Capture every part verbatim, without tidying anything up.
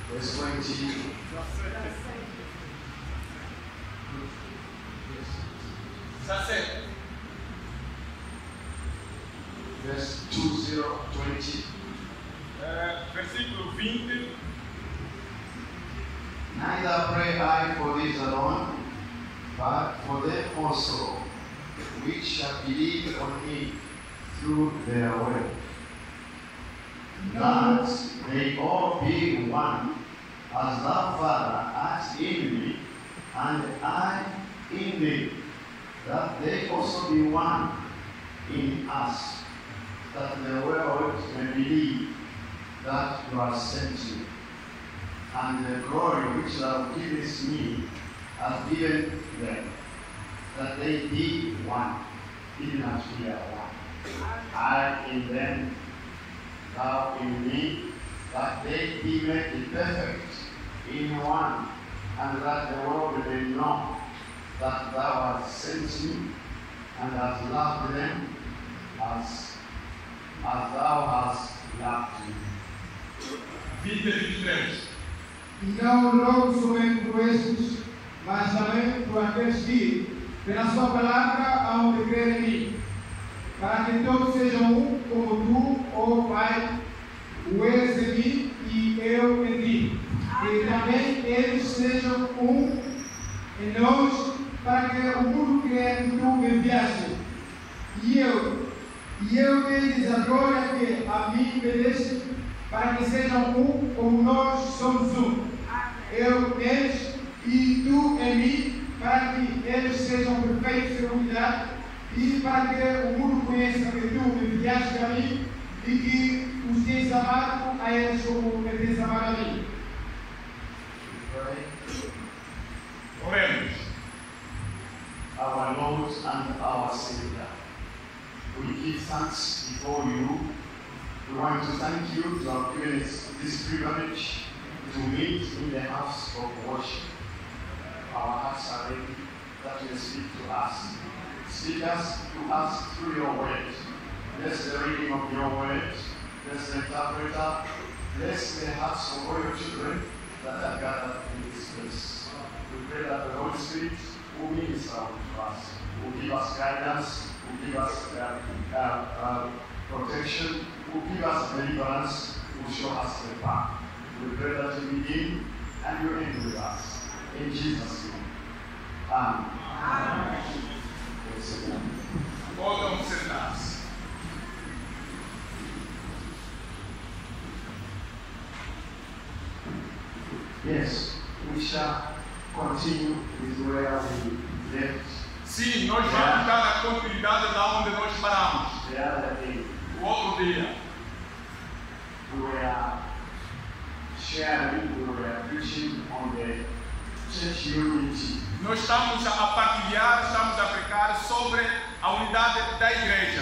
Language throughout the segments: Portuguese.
Verse twenty. dezessete. Verse two zero twenty. É, versículo vinte. Neither pray I for these alone, but for them also, which shall believe on me through their word, that they all be one, as thou, Father, art in me, and I in thee, that they also be one in us, that the world may believe that you are sent me. And the glory which thou givest me hath given them, that they be one, even as we are one. I in them, thou in me, that they be made perfect in one, and that the world may know that thou hast sent me, and hast loved them as, as thou hast loved me. vinte e vinte e três. E não rogo somente por estes, mas também por aqueles que, pela sua palavra, hão de crer em mim, para que todos sejam um, como tu, ó Pai, o és em mim e eu em ti, e também eles sejam um em nós, para que o mundo creia que tu me enviaste. E eu, e eu deles a glória que a mim me deste, para que sejam um como nós somos um. Eu neles e tu em mim, para que eles sejam perfeitos em unidade e para que o mundo conheça que tu me enviaste a mim e que os tens amado a eles como me tens amado a mim. Oremos. Our Lord and our Savior, we give thanks before you. We want to thank you to have given us this privilege to meet in the house of worship. Our hearts are ready that you speak to us. Speak us to us through your word. Bless the reading of your word. Bless the interpreter. Bless the hearts of all your children that are gathered in this place. We pray that the Holy Spirit will minister to us, will give us guidance, will give us uh, uh, uh, protection, will give us deliverance, will show us the path. We pray that you begin and you end with us. In Jesus' name. Amen. Amen. Podem sentar-se. Yes, we shall continue with where we left. Sim, nós vamos dar a continuidade da onde nós paramos. The other day, O outro dia, we were sharing, we were preaching on the church unity. nós estamos a partilhar, estamos a pregar sobre a unidade da igreja.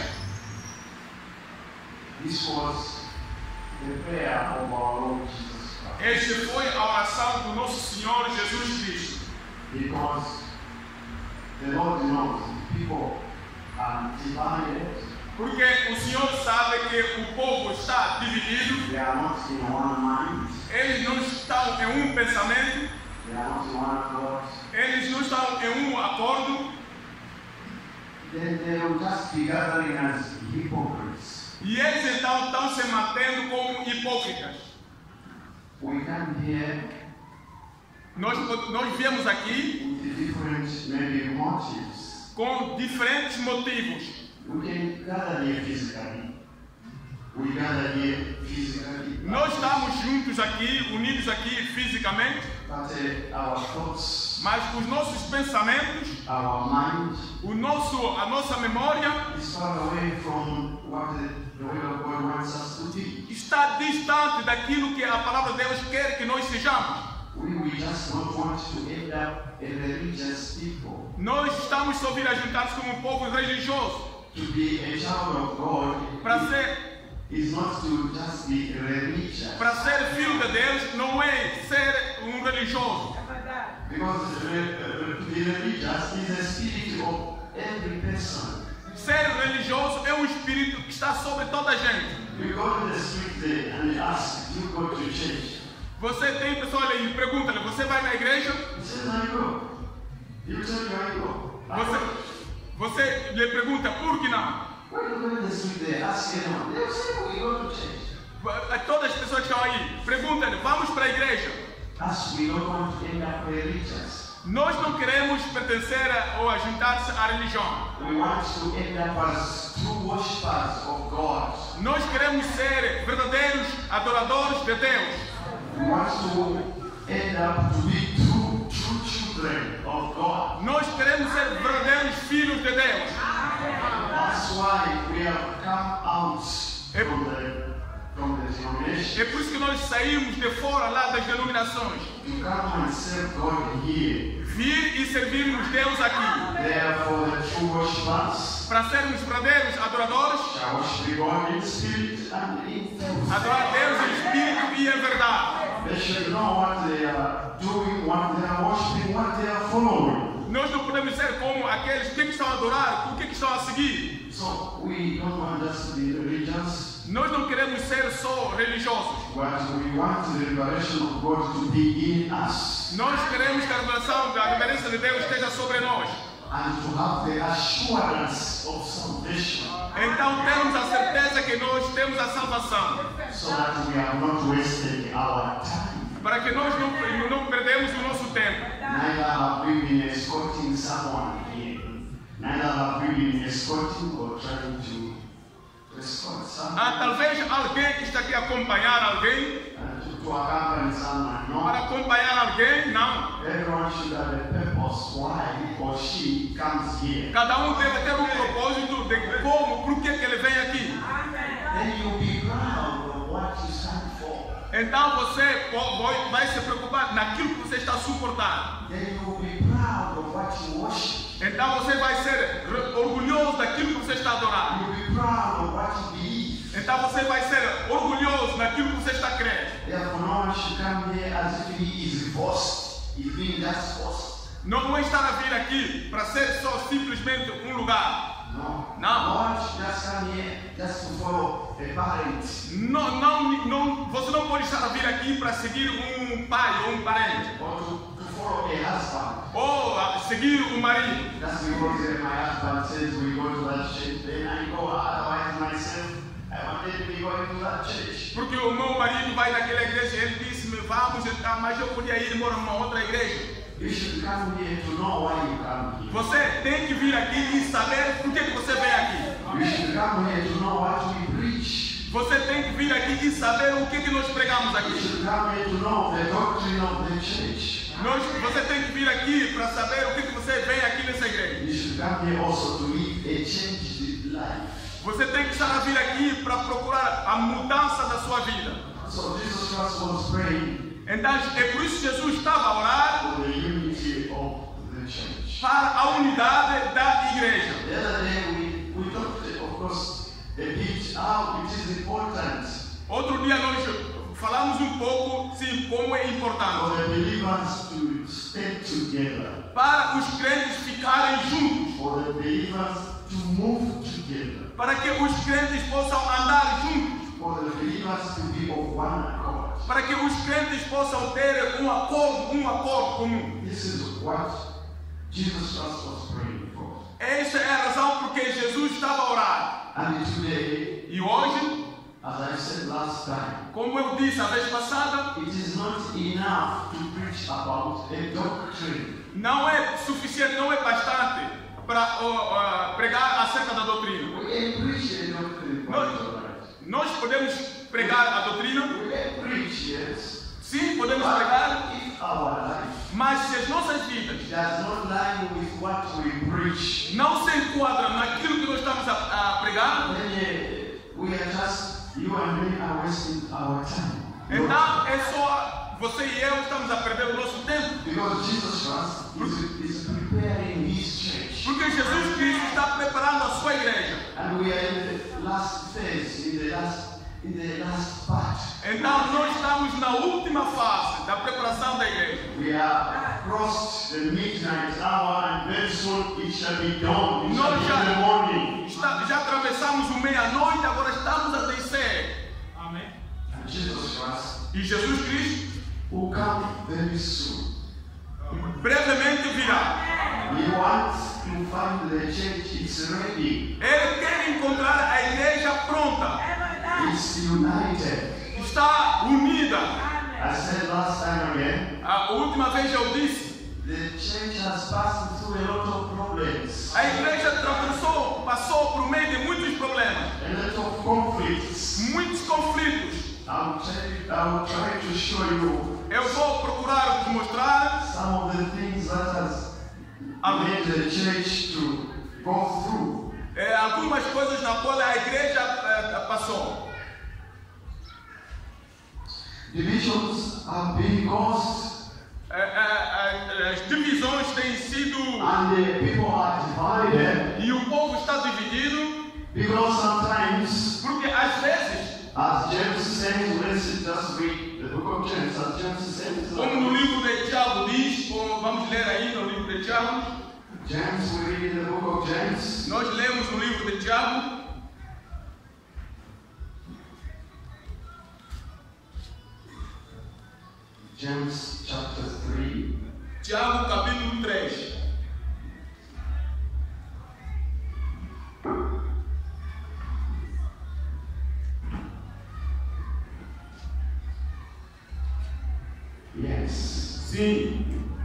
This was the prayer of our Lord Jesus Christ. Este foi a oração do nosso Senhor Jesus Cristo. Because the Lord knows people are divided. Porque o Senhor sabe que o povo está dividido, They are not in one mind. eles não estão em um pensamento, They are not in one accord. eles não estão em um acordo, Then they will just be gathering as hypocrites. e eles então estão se mantendo como hipócritas. We come here Nós, nós viemos aqui with different maybe motives. com diferentes motivos. We can gather here physically. We gather here physically. Nós estamos juntos aqui, unidos aqui fisicamente, But uh, our thoughts, mas os nossos pensamentos, our mind o nosso, a nossa memória is far away from what the, the will of God wants us to be. está distante daquilo que a palavra de Deus quer que nós sejamos. We, we just don't want to end up a religious people. Nós estamos só vir a juntar-nos como um povo religioso. To be a child of God Para ser, is not to just be religious. para ser filho de Deus não é ser um religioso. Because uh, to be religious is a spirit of every person. Ser religioso é um espírito que está sobre toda a gente. We go to the street there and we ask, do you go to church? Você tem pessoa ali e pergunta-lhe, você vai na igreja? He says, I go. You tell me I go. I Você, go. você lhe pergunta, por que não? When you go in the street there, ask anyone. They'll say, we go to church. Todas as pessoas que estão aí, pergunta-lhe, vamos para a igreja? As we don't want to end up religious. Nós não queremos pertencer a, ou a juntar-se à religião. We want to end up as true worshippers of God. Nós queremos ser verdadeiros adoradores de Deus. We want to end up to be true, true children of God. Nós queremos ser verdadeiros filhos de Deus. That's why we have come out from the, from the denomination É por isso que nós saímos de fora lá das denominações. to come and serve God here. Vir e servirmos Deus aqui. Therefore, the true worshippers Para sermos verdadeiros adoradores, shall worship God in spirit and in truth. adorar Deus em espírito e em verdade. They should know what they are doing, what they are worshiping, what they are following. Nós não podemos ser como aqueles que estão a adorar, o que estão a seguir. So we don't want us to be religious, Nós não queremos ser só religiosos. but we want the revelation of God to be in us Nós queremos que a revelação da reverência de Deus esteja sobre nós. and to have the assurance of salvation, Então temos a certeza que nós temos a salvação. so that we are not wasting our time. Para que nós não, não perdemos o nosso tempo. Neither have we been escorting someone here. Neither have we been escorting or trying to escort someone. Ah, talvez alguém que está aqui a acompanhar alguém. Uh, to, to accompany someone. Para No. acompanhar alguém, não. Everyone should have a purpose why he or she comes here. Cada um deve ter um propósito de como, por que que ele vem aqui. Then you'll be proud of what you stand for. Então você po- vai- vai se preocupar naquilo que você está a suportar. Then you'll be proud of what you worship. Então você vai ser re- orgulhoso daquilo que você está a adorar. You'll be proud of what you believe. Então você vai ser orgulhoso naquilo que você está a crer. Therefore, no one should come here as if he is forced. He's being just forced. Não é estar a vir aqui para ser só simplesmente um lugar. No. No. No one should just come here just to follow a parent. Não, não, não, você não pode estar a vir aqui para seguir um pai ou um parente. Or to, to follow a husband. Ou a seguir um marido. Just because uh, my husband says we go to that church, then I go. Otherwise, myself, I wanted to be going to that church. Porque o meu marido vai naquela igreja e ele disse-me, vamos, então, mas eu podia ir embora numa outra igreja. You should come here to know why you come here. Você tem que vir aqui e saber por que que você vem aqui. You should come here to know what we preach. Você tem que vir aqui e saber o que que nós pregamos You aqui. should come here to know the doctrine of the church. Nós, você tem que vir aqui para saber o que que você vem aqui nessa igreja. You should come here also to live a changed life. Você tem que estar a vir aqui para procurar a mudança da sua vida. So Jesus Christ was praying Então é por isso que Jesus estava a orar for the unity of the church. para a unidade da igreja. The other day we, we talked, of course, a bit how it is important Outro dia nós falamos um pouco, sim, como é for importante the believers to stay together, para os crentes ficarem juntos, for the believers to move together, para que os crentes possam andar juntos, for the believers to be of one accord. para que os crentes possam ter um acordo, um acordo comum. This is what Jesus Christ was praying for. Essa é a razão por que Jesus estava a orar. And today, E hoje, as I said last time, como eu disse a vez passada, it is not enough to preach about a doctrine. não é suficiente, não é bastante para uh, uh, pregar acerca da doutrina. We can preach a doctrine, quite all right. Nós podemos pregar a doutrina, We can preach, yes. sim, podemos pregar, But if our life mas se as nossas vidas does not line with what we preach, não se enquadram naquilo que nós estamos a, a pregar, then uh, we are just, you and me are wasting our time. então é só você e eu estamos a perder o nosso tempo. Because Jesus Christ is, is preparing His church. Porque Jesus Cristo está preparando a sua igreja. And we are in the last phase, in the last, in the last part. Então nós estamos na última fase da preparação da igreja. We are crossed the midnight hour and very soon it shall be dawn. It shall Nós be já, in the morning. está, já atravessamos o meia-noite, agora estamos a descer. And Jesus Christ E Jesus Cristo very soon. Brevemente virá. He wants to find the church is ready. Ele quer encontrar a igreja pronta. It's united. Está unida. I said last time again, A última vez eu disse, the church has passed through a lot of problems. a igreja atravessou, passou por meio de muitos problemas, A lot of conflicts. muitos conflitos. I'll try, I'll try to show you Eu vou procurar te mostrar some of the things that has made the church to go through. é, algumas coisas na qual a igreja é, passou. Divisions have been caused, É, é, é, as divisões têm sido and the people are divided e o povo está dividido because sometimes, porque às vezes, as James says, let's just read the book of James, as James says, como no livro de Tiago diz, como vamos ler aí no livro de Tiago, James, we read in the book of James, nós lemos no livro de Tiago, James chapter three, Tiago capítulo três. yes, Sim,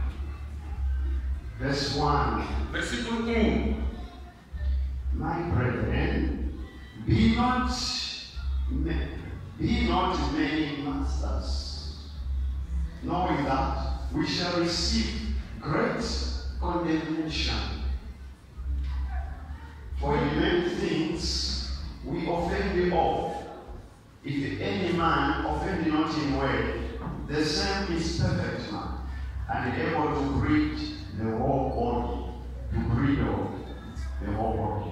verse one. versículo um. My brethren, be not, be not many masters, knowing that we shall receive great condemnation. For in many things we offend all. If any man offend not in word, the same is perfect man, and able to breed the whole body, to breed all the whole body.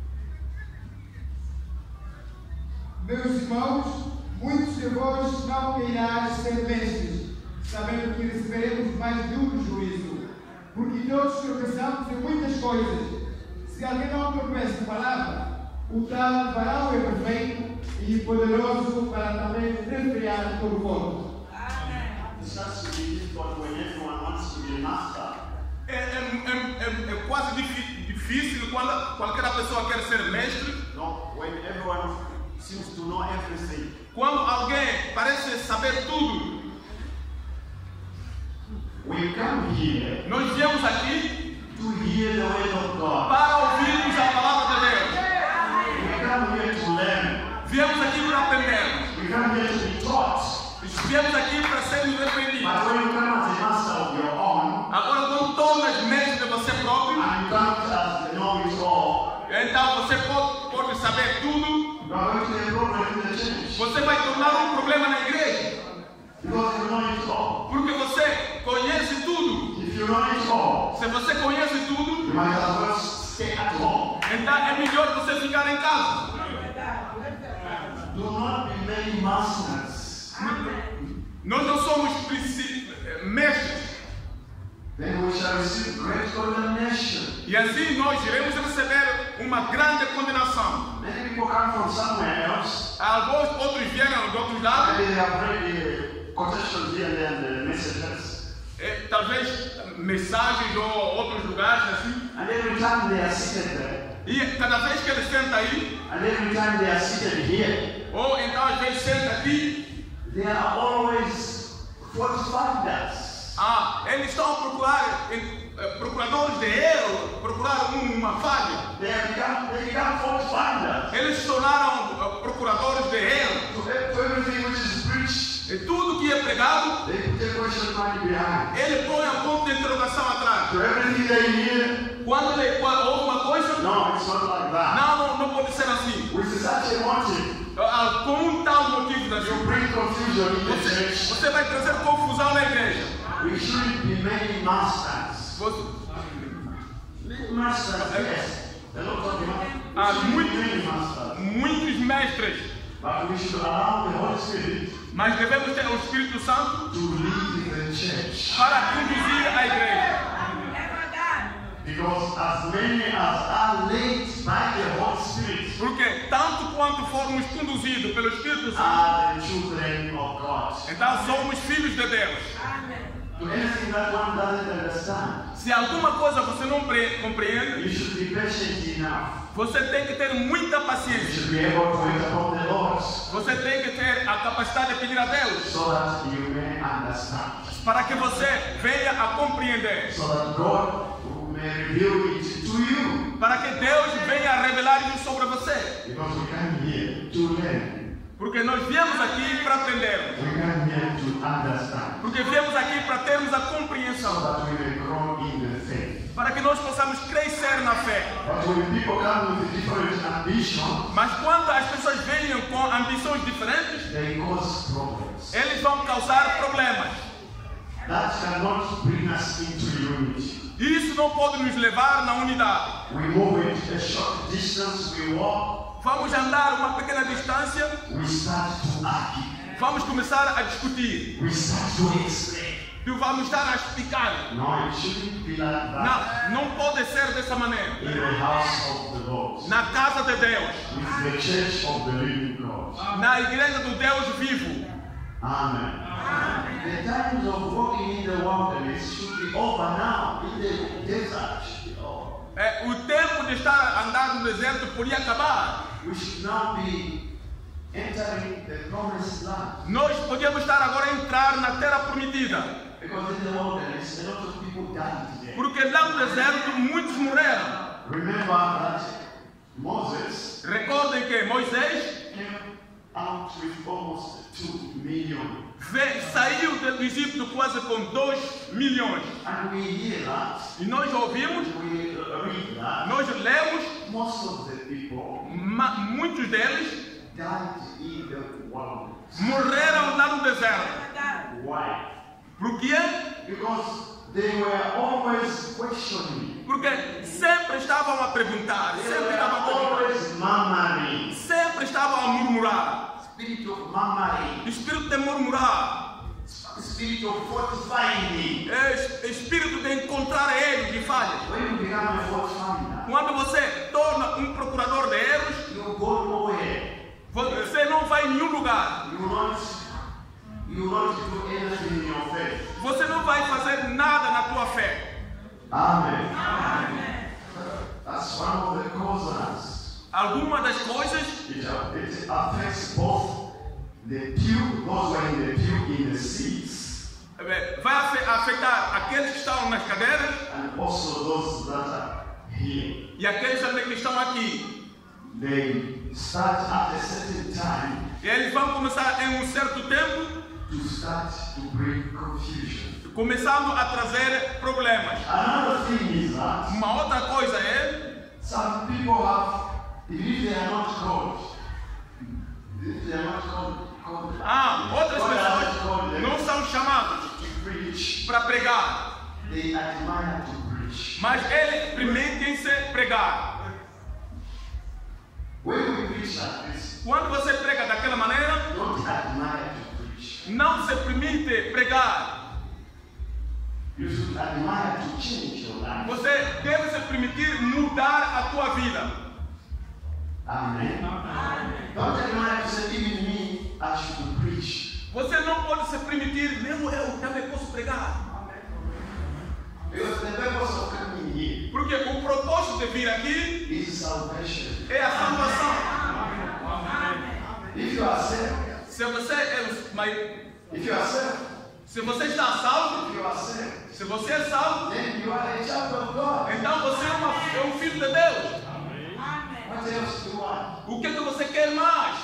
Meus irmãos, muitos de vós não queirais ser mestres, sabendo que receberemos mais duro juízo, porque todos tropeçamos em muitas coisas. Se alguém não tropeça em palavra, o tal varão é perfeito e poderoso para também refrear todo o corpo. It starts to be difficult when everyone wants to be a master. É, é, é, é, é quase difí- difícil quando qualquer pessoa quer ser mestre. No, when everyone seems to know everything. Quando alguém parece saber tudo. We come here Nós viemos aqui to hear the word of God. para ouvirmos a palavra de Deus. We come here to learn. Viemos aqui para aprender. We come here to be taught. Viemos aqui para sermos repreendidos. But when you come as a master of your own, Agora, quando tornas mestre de você próprio, and you come as the know-it-all, então você pode, pode saber tudo. you are going to be a problem in the church. Você vai tornar um problema na igreja. Because you know it all. Porque você conhece tudo. If you know it all, Se você conhece tudo, you might as well stay at home. então é melhor você ficar em casa. Do not be many masters. Nós não somos princi- mestres. Then we shall receive great condemnation. E assim nós iremos receber uma grande condenação. Many people come from somewhere else. Alguns outros vieram de outros lados. Maybe they have read the quotations here and there, the messages. eh, talvez mensagens ou outros lugares assim. And every time they are seated there, E cada vez que ele senta aí, and every time they are seated here, ou então às vezes senta aqui, they are always fault finders. ah, eles estão a procurar, eh, eh, procuradores de erro, procurar um- uma falha. They have become, they become fault finders. Eles se tornaram eh, procuradores de erro. To, to everything which is preached, E tudo que é pregado, they put a question mark behind. ele põe um ponto de interrogação atrás. To everything they hear, Quando ele quando ouve uma coisa, no, it's not like that. não, não, não pode ser assim. With such a motive, Ah, com um tal motivo da you bring confusion in the você, church. você vai trazer confusão na igreja. We shouldn't be many masters. Você, Many masters, yes. A lot of them. Ah, We shouldn't muito- be many masters. muitos mestres, But we should allow the Holy Spirit mas devemos ter o Espírito Santo to lead the church. para conduzir a igreja. Because as many as are led by the Holy Spirit Porque tanto quanto formos conduzidos pelo Espírito Santo, are the children of God. então somos filhos de Deus. To that one doesn't understand, Se alguma coisa você não pre- compreende, you should be patient enough. você tem que ter muita You paciência. should be able to wait upon the Lord Você tem que ter a capacidade de pedir a Deus so that you may understand. para que você venha a compreender. So that God may reveal it to you. Para que Deus venha a revelar isso sobre você. Because we come here to learn. Porque nós viemos aqui para aprender. We come here to understand. Porque viemos aqui para termos a So compreensão. that we may grow in the faith. Para que nós possamos crescer na fé. But when people come with different ambition, Mas quando as pessoas venham com ambições diferentes, they cause problems. eles vão causar problemas. That cannot bring us into unity. Isso não pode nos levar na unidade. We move it a short distance, we walk, Vamos andar uma pequena distância, we start to argue, vamos começar a discutir. we start to explain. E vamos estar a explicar. No, it shouldn't be like that. Não, não pode ser dessa maneira. In the house of the Lord, Na casa de Deus, with the church of the living God. na igreja do Deus vivo. Amen. The times of walking in the wilderness should be over now, in the desert. Oh, É, o tempo de estar a andar no deserto podia acabar. we should now be entering the promised land. Nós podíamos estar agora a entrar na terra prometida. Because in the wilderness, a lot of people died there. Porque lá no deserto muitos morreram. Remember that Moses Recordem que Moisés came out with almost two million. ve- saiu do Egito quase com dois milhões. And we hear that, E nós ouvimos, we read that, nós lemos, most of the people ma- muitos deles died in the wilderness. morreram lá no deserto. Why? Por quê? Because they were always questioning. Porque sempre estavam a perguntar, They sempre were estavam a perguntar, always murmuring. sempre estavam a murmurar. Spirit of murmuring. Espírito de murmurar, Spirit of fault finding. é es- espírito de encontrar erros e falhas. When you become a fault finder, Quando você torna um procurador de erros, you go nowhere. você não vai em nenhum lugar. You will not, you will not do anything in your faith. Você não vai fazer nada na tua fé. Amen. That's one of the causes. Alguma das coisas, It, it affects both the pew, those who are in the pew in the seats, eh, vai afe- afetar aqueles que estão nas cadeiras and also those that are here. e aqueles também que estão aqui. They start at a certain time E eles vão começar em um certo tempo, to start to bring confusion. começando a trazer problemas. Another thing is that Uma outra coisa é, some people have, if they are not called, if they are not called, called ah, outras God has not pessoas called them não são chamados to preach, para pregar, they admire to preach. mas eles permitem-se pregar. When we preach like this, Quando você prega daquela maneira, don't admire to preach. não se permite pregar. You should admire to change your life. Você deve se permitir mudar a tua vida. Amen. Don't admire to say, even me, I should preach. Você não pode se permitir, mesmo eu também posso pregar. Because the purpose of coming here Porque o propósito de vir aqui is salvation. é a salvação. If you are saved, Se você é, mas, if you are saved, se você está salvo, if you are saved, se você é salvo, then you are a child of God. então você é, uma, é um filho de Deus. What else do you want? O que é que você quer mais?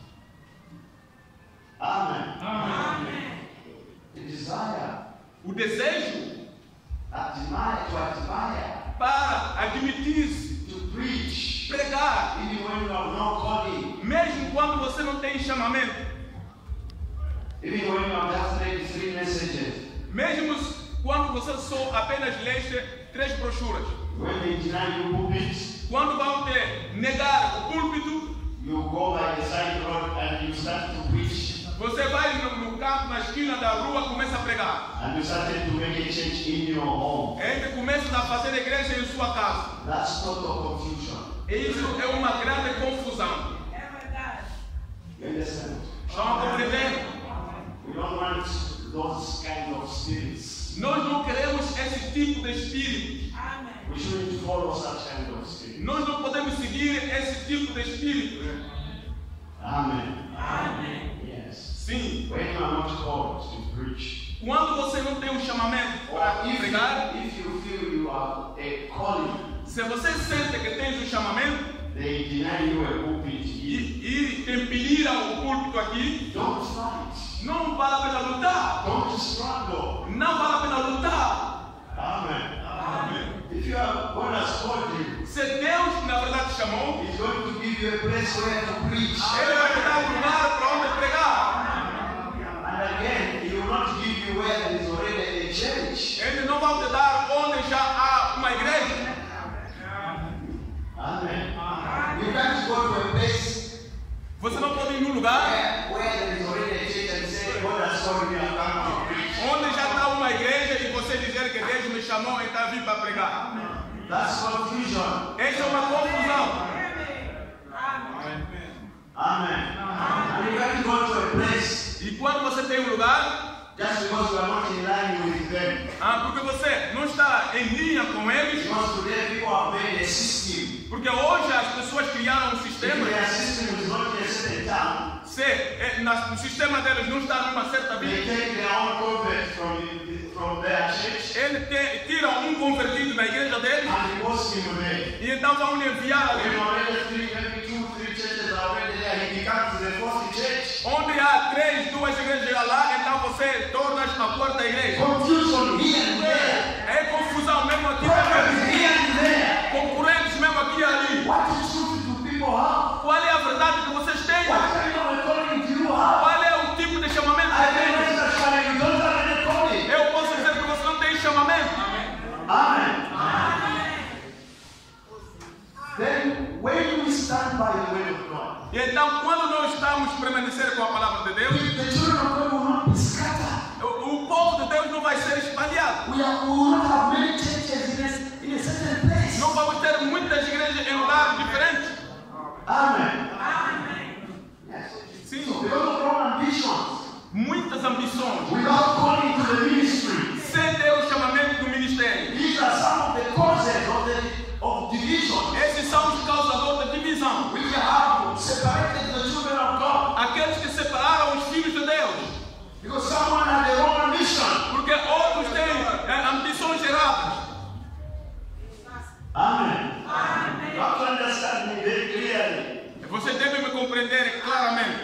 Amen. The desire, O desejo admire, to admire, para admitir-se, to preach, pregar, even when you have no calling, mesmo quando você não tem chamamento, even when you have just read three messages, mesmo quando você só apenas leste três brochuras, when they deny you pulpit, quando vão te negar o púlpito, you go by the side road and you start to preach, você vai no, no canto, na esquina da rua, começa a pregar. and you started to make a change in your home. Ainda começa a fazer igreja em sua casa. That's total confusion. E isso é uma grande confusão. You understand? Estão a compreender? We don't want those kind of spirits. Nós não queremos esse tipo de espírito. We shouldn't follow such kind of spirit. Nós não podemos seguir esse tipo de espírito. Amen. Amen. Yes. Sim. When you are not called to preach, Quando você não tem um chamamento para or if, pregar, if you feel you are a calling, se você sente que tem um chamamento they deny you a pulpit e, here. e te impedir ao púlpito aqui, Don't fight. não vale a pena lutar. Don't struggle. Não vale a pena lutar. Amen. Amém. If you are God has called you, Se Deus na verdade te chamou, He's going to give you a place where to preach. Ele vai te dar um lugar para onde pregar. And again, He will not give you where there is already a church. Ele não vai te dar onde já há uma igreja. Amen. You can't go to a place Você não pode ir num lugar where, where there is already a church and say, God has called me, I'm going to preach. onde já está uma igreja e você dizer que Deus me chamou e está vindo para pregar. That's confusion. Essa é uma confusão. Amen. And you can't go to a place E quando você tem um lugar, just because you are not in line with them. ah, porque você não está em linha com eles, Because today people have made a system. porque hoje as pessoas criaram um If sistema, their system is not in a certain town, se eh, na, o sistema deles não está numa certa they vida, take their own convert from, the, from their church ele te, tira um convertido da igreja deles and post him there. e então vão lhe enviar When ali, already three, maybe two, three churches are already there, he becomes the fourth church. onde há três, duas igrejas lá, então você torna-se a quarta igreja. Confusion here and there. É confusão mesmo aqui Problems também. here and there. Concorrentes mesmo aqui e ali. What is truth do people have? Qual é a verdade que vocês têm? What kind of a calling do you have? Qual é o tipo de chamamento I que can tem? raise that calling, you don't have any calling. Eu posso dizer que você não tem chamamento. Amen. Then, when we stand by the word of God, E então, quando nós estamos permanecer com a palavra de Deus, the children of God will not be scattered. o, o povo de Deus não vai ser espalhado. We, are, we will not have many churches in a, in a certain place. Não vamos ter muitas igrejas em lugares diferentes. Amen. Yes. Sim, So, because of our ambitions, muitas ambições. without calling to the ministry, Sem ter o chamamento do ministério. these are some of the causes of, the, of division. Esses são os causadores da divisão. We have separated the children of God Aqueles que separaram os filhos de Deus. because someone had their own ambition. Porque outros têm é, ambições erradas. Amen. You have to understand me very clearly. Você deve me compreender claramente.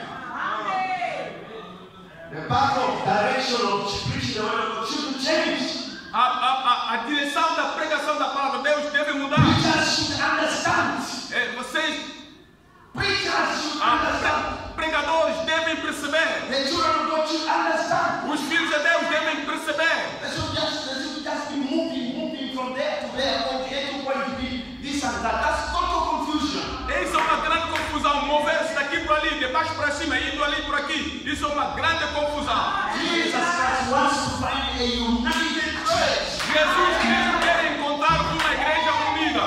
The path of direction of preaching the word of God should change. A, a, a, a direção da pregação da palavra de Deus deve mudar. Preachers should understand. É, vocês, Preachers should a, understand. pregadores, devem perceber. The children of God should understand. Os filhos de Deus devem perceber. They should just, they should just be moving, moving from there to there, point A to point B, this and that. That's total confusion. Isso é uma grande confusão. Mover-se daqui para ali, de baixo para cima, indo ali por aqui. Isso é uma grande confusão. Jesus Christ wants to find a united church. Jesus Cristo quer encontrar uma igreja unida.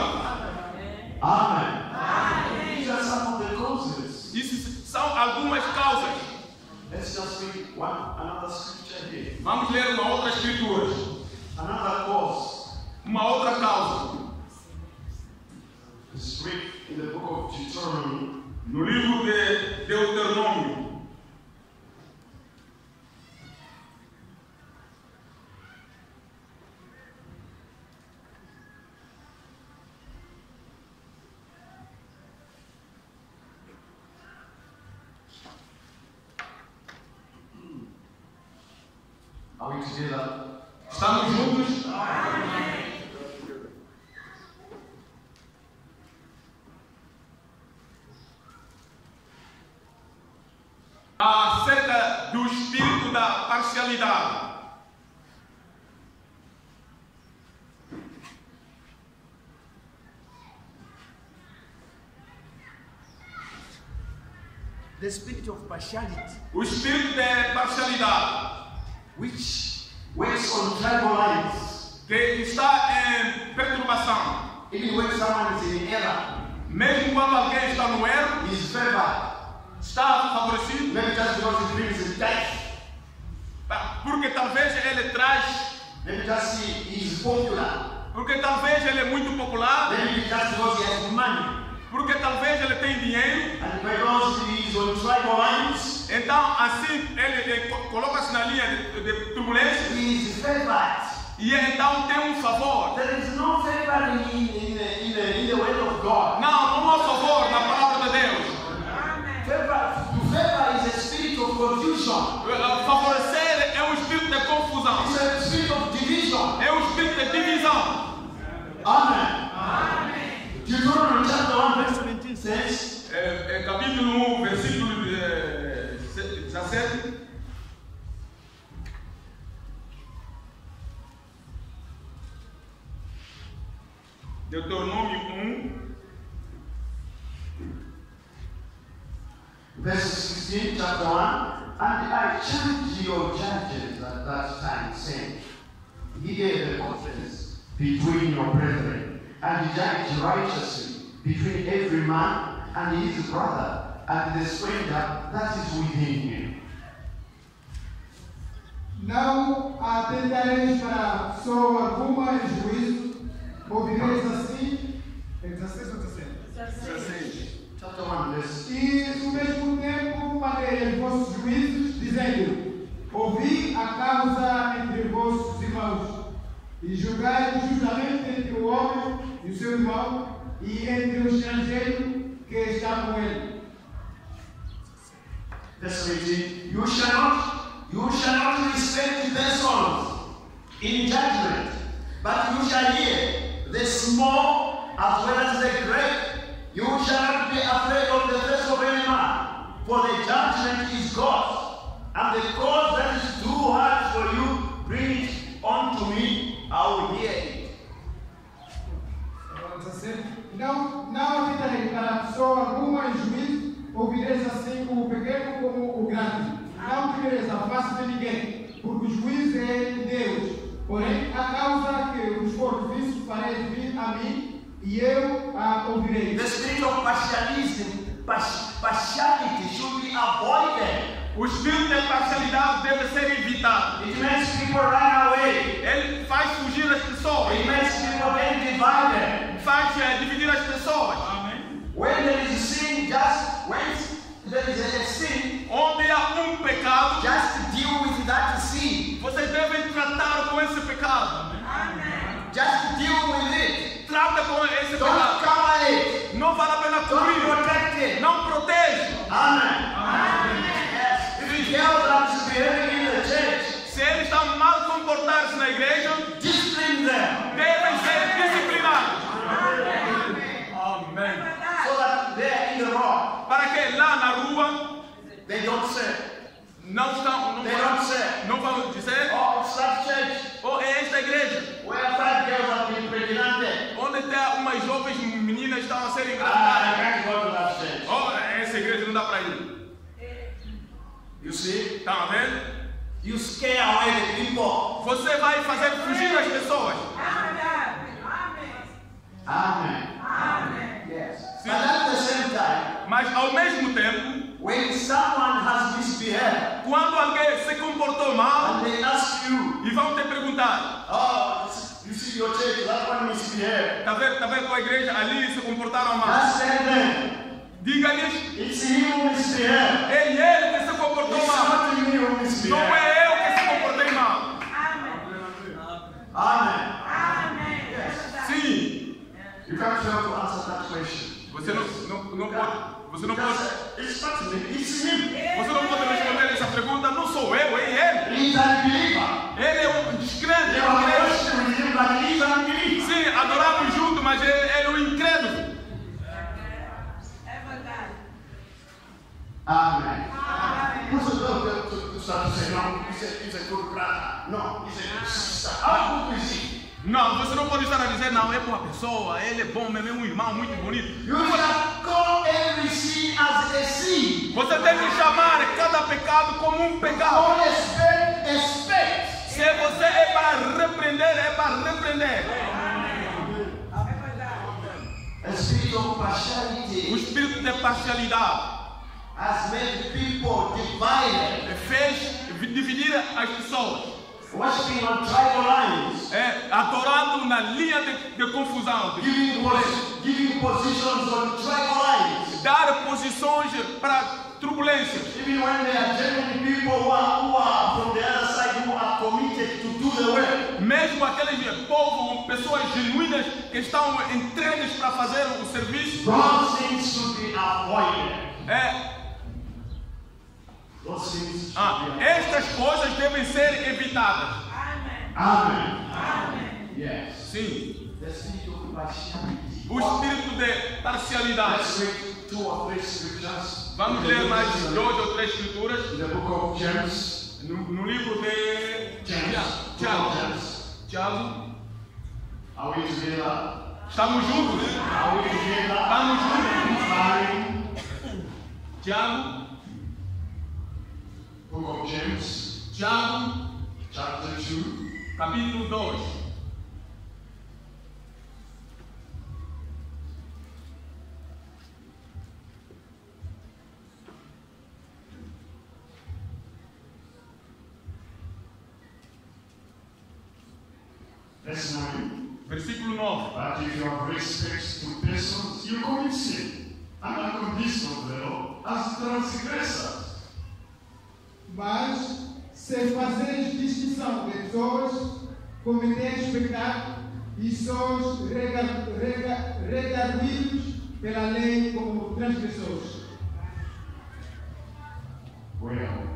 Amen. These are some of the causes. Isso são algumas causas. Let's just read one another scripture here. Vamos ler uma outra escritura. Another cause Uma outra causa. is read in the book of Deuteronomy. No livro de Deuteronômio. Are we together? Estamos juntos? Acerca do espírito da parcialidade. The spirit of partiality, O espírito de parcialidade which works on tribal lines, que está em perturbação. even when someone is in error, Mesmo quando alguém está no erro, is favored, está favorecido, maybe just because it brings a tithe. porque talvez ele traz Maybe just he is popular. Porque talvez ele é muito popular. Maybe just because he has money. Porque talvez ele tem dinheiro. And because he is on tribal lines. Então assim ele, ele coloca-se na linha de, de turbulência. He is favored. E então tem um favor. There is no favor in, in, the, in, the, in the word of God. Não, não há favor na palavra de Deus. Favor, to favor is a spirit of confusion. Favorecer é um espírito de confusão. It's a spirit of division. É um espírito de divisão. Amen. Amen. Deuteronomy chapter one verse seventeen says. É, é, capítulo um, versículo é, dezessete. Deuteronômio um, verse sixteen, chapter one. And I charged your judges at that time, saying, Ye gave the conference between your brethren, and judge righteously between every man and his brother, and the stranger that is within you. Não atentareis para pessoa alguma em juízo, ouvireis assim. É dezesseis ou dezessete? Chapter one, verse. E no mesmo tempo manterei os vossos juízos, dizendo: ouvi a causa entre vossos irmãos, e julgai justamente entre o homem e o seu irmão, e entre o estrangeiro que está com ele. Verse eighteen. You shall not You shall not respect persons in judgment, but you shall hear the small as well as the great. You shall not be afraid of the face of any man, for the judgment is God's, and the cause that is too hard for you, bring it unto me, I will hear it. Não, não atentareis para pessoa alguma em juízo, ouvireis assim o pequeno como o grande. Não temereis a face de ninguém, porque o juízo é de Deus. Porém, a causa que vos for difícil fareis vir a mim, e eu a ouvirei. The spirit of partialism, partiality should be avoided. O espírito de parcialidade deve ser evitado. It makes people run away. Ele faz fugir as pessoas. It makes people get divided. Faz é, dividir as pessoas. Amen. When there is sin, just when there is a sin, onde há um pecado, just deal with that sin. Vocês devem tratar com esse pecado. Amen. Just deal with it. Trata com esse Don't pecado. cover it. Não vale a pena cobrir. Don't protect it. Não proteja. Amen. Amen. Yes. If you tell them to behave in the church, se eles estão mal comportar-se na igreja, discipline them. Devem ser disciplinados. Amen. So that they are in the wrong. Para que lá na rua they don't say. Não estão, não, they don't say. Não vão dizer. Oh, it's that church. Ou é esta igreja. Where five girls have been pregnant. Onde até umas jovens meninas estão a ser engravidadas. Ah, I can't go to that church. Oh, essa igreja não dá para ir. You see? Estão vendo? You scare away the people. Você vai fazer fugir as pessoas. Amen. Amen. Yes. Sim. But at the same time, mas ao mesmo tempo, when someone has misbehaved, quando alguém se comportou mal, and they ask you, e vão te perguntar, oh, you see your church, that one misbehaved. Tá vendo, tá vendo com a igreja ali se comportaram mal? Just tell them. Diga-lhes, it's him who misbehaved. É ele que se comportou it's mal. Not me who misbehaved. Não é eu que se comportei mal. Amen. Amen. Amen. Yes. Sim. You can't fail to answer that question. Você não, não, não pode. Você não pode. It's not me. It's him. Você não pode responder essa pergunta. Não sou eu, é ele. He's a believer. Ele é um descrente. You are worshiping with him, but he's a believer. Sim, adoramos junto, mas ele, ele é um incrédulo. Amen. Amen. So don't to start to say, no, he's a, he's a good brother. No, he's a good sister. How good is he? Não, você não pode estar a dizer, não, é boa pessoa, ele é bom, mesmo é um irmão muito bonito. You shall call every sin as a sin. Você tem que chamar cada pecado como um pecado. For expect, expect. Se você é para repreender, é para repreender. A spirit of partiality. O espírito de parcialidade has made people divided. Fez dividir as pessoas. worshiping on tribal lines, é, adorando na linha de, de confusão, de- giving, pos- giving positions on tribal lines. dar posições para turbulências. Even when there are genuine people who are, who are from the other side who are committed to do the work. Mesmo aqueles povo, pessoas genuínas que estão entregues para fazer o serviço, Those things should be avoided. é, Those things should ah, be avoided. estas coisas devem ser evitadas. Amen. Yes. Sim, The spirit of partiality. o espírito de parcialidade. Let's read two or three scriptures. Vamos ler mais duas ou três escrituras In the book of James. no, no livro de James. Tiago. Book of James. Tiago, Are we together? estamos juntos? Are we together? Estamos juntos? Fine. Tiago, Book of James, Tiago, chapter two. capítulo dois. Verse nine. Versículo nove. But if you have respect to persons, you commit sin, and are convinced of the law as transgressors. Mas, se fazeres distinção de pessoas, cometeis pecado e sois rega- rega- redarguidos pela lei como transgressores. Well,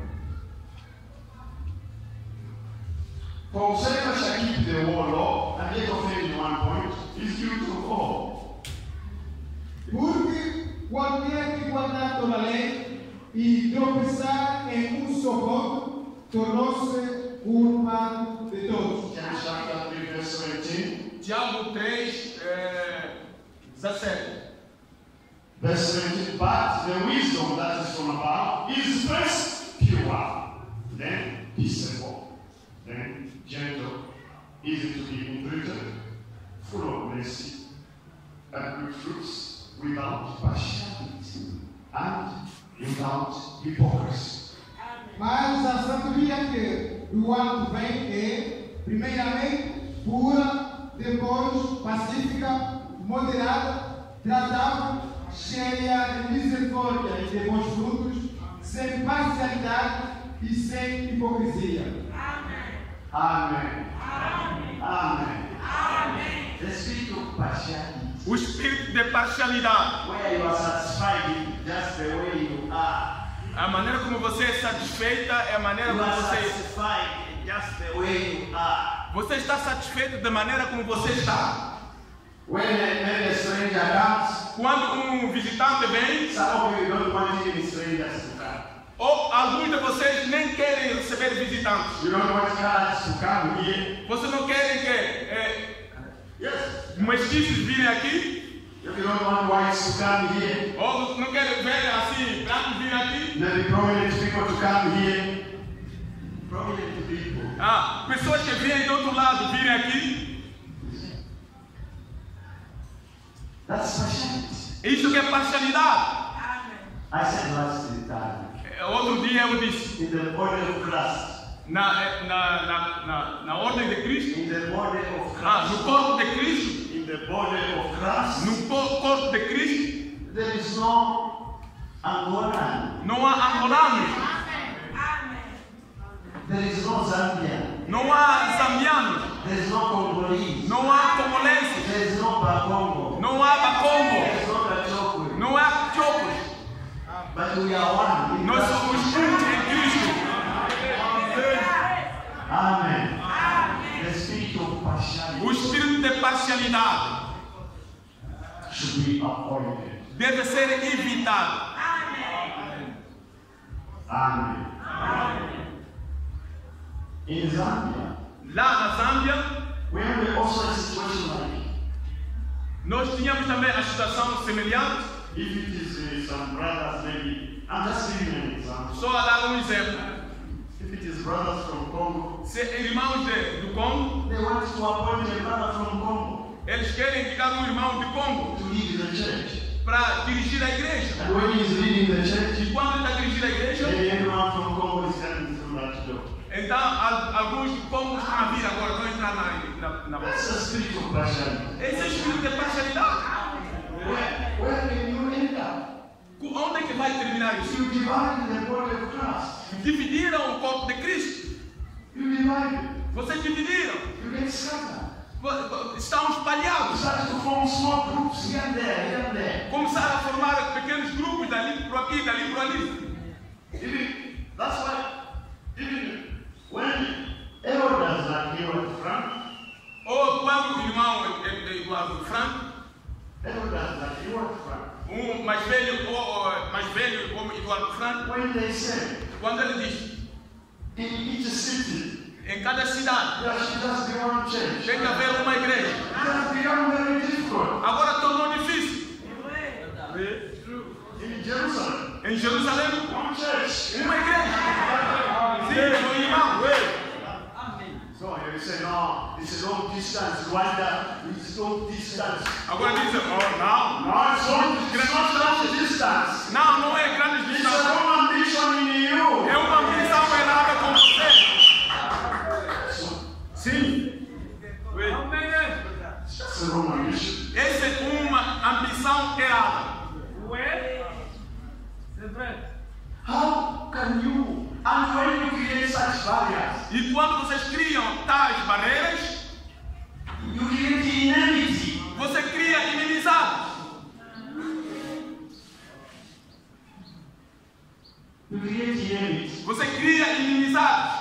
for whosoever shall keep the whole law and yet offend in one point is guilty of all. Porque qualquer que guardar toda a lei e tropeçar em um só ponto, tornou-se culpado de todos. James chapter three, verse seventeen. Tiago três, é, dezessete. Verse seventeen, but the wisdom that is from above is first pure, then peaceable, then gentle, easy to be entreated, full of mercy, and good fruits, without partiality and without hypocrisy. Mas a sabedoria que do alto vem é, primeiramente, pura, depois pacífica, moderada, tratável, cheia de misericórdia e de bons frutos, sem parcialidade e sem hipocrisia. Amen. Amen. Amen. The spirit of partiality, O espírito de parcialidade, where you are satisfied in just the way you are. a maneira como você é satisfeita é a maneira You como are você satisfied in just the way you are. você está satisfeito da maneira como você está. When a, when a stranger comes, Quando um visitante vem, some of you don't want even strangers to come. ou alguns de vocês nem querem receber visitantes. You don't want cats to come here. Vocês não querem que é, Yes. mestiços virem aqui, You don't want whites to come here. ou não querem ver assim brancos virem aqui. Maybe prominent people to come here. Prominent people. Ah, pessoas que vêm do outro lado virem aqui. That's partiality. Isso que é parcialidade. I said last time. É, outro dia eu disse, In the body of Christ. na, é, na, na, na, na ordem de Cristo, In the body of ah, no Christ. corpo de Cristo, In the body of Christ. no co- corpo de Cristo, There is no Angolan. não há angolanos, There is no Zambian. não há zambianos, There is no Congolese. não há congolenses, There is no Bakongo. não há There bacongo, is no Kachokwe. não há chocos. But we are one. in Nós Christ. somos um em Cristo. Amen. The spirit of O partiality espírito de parcialidade should be avoided. deve ser evitado. Amen. In Zambia, Lá na Zâmbia, we have also a situation like nós tínhamos também a situação semelhante. if it is uh, some brothers, maybe I'm just giving an example. Só a dar um exemplo. If it is brothers from Congo, Se irmãos de, do Congo, they want to appoint a brother from Congo eles querem indicar um irmão de Congo to lead the church. para dirigir a igreja. And when he is leading the church, E quando ele está dirigindo a igreja, maybe everyone from Congo is coming through that door. Então, al- alguns como estão a vir agora, vão entrar na, na, na That's a spiritual partiality. Esse é o espírito de parcialidade. Where, where can you end up? Onde é que vai terminar isso? You divide the body of Christ. Dividiram o corpo de Cristo. You divide. Vocês dividiram. You get scattered. Vo- Estão You espalhados. start to form small groups here and there, here and there. Começaram a formar pequenos grupos, dali para aqui, dali para ali. Even, that's why, even when elders are here at the front, Ou quando o irmão é- é Eduardo Franco, elders are here at the front. um mais velho, ou, ou, mais velho como Eduardo Franco, When they say, quando ele diz, in each city, em cada cidade there should just be one church, tem que haver uma igreja. it has become very difficult. Agora tornou difícil. In Jerusalem, Em Jerusalém, one church. uma igreja. Sim, meu irmão. So you say, no, it's a long distance. Rwanda, it's long distance. Agora dizem, oh, não. No, it's long, it's not long distance. Não, não é grande It's distância. a wrong ambition in you. É uma missão errada com você. So, Sim. it's a wrong ambition. Essa é uma ambição errada. How can you, and when you create such barriers, E quando vocês criam tais barreiras, you create enmity. você cria inimizade. You create enmity. Você cria inimizade.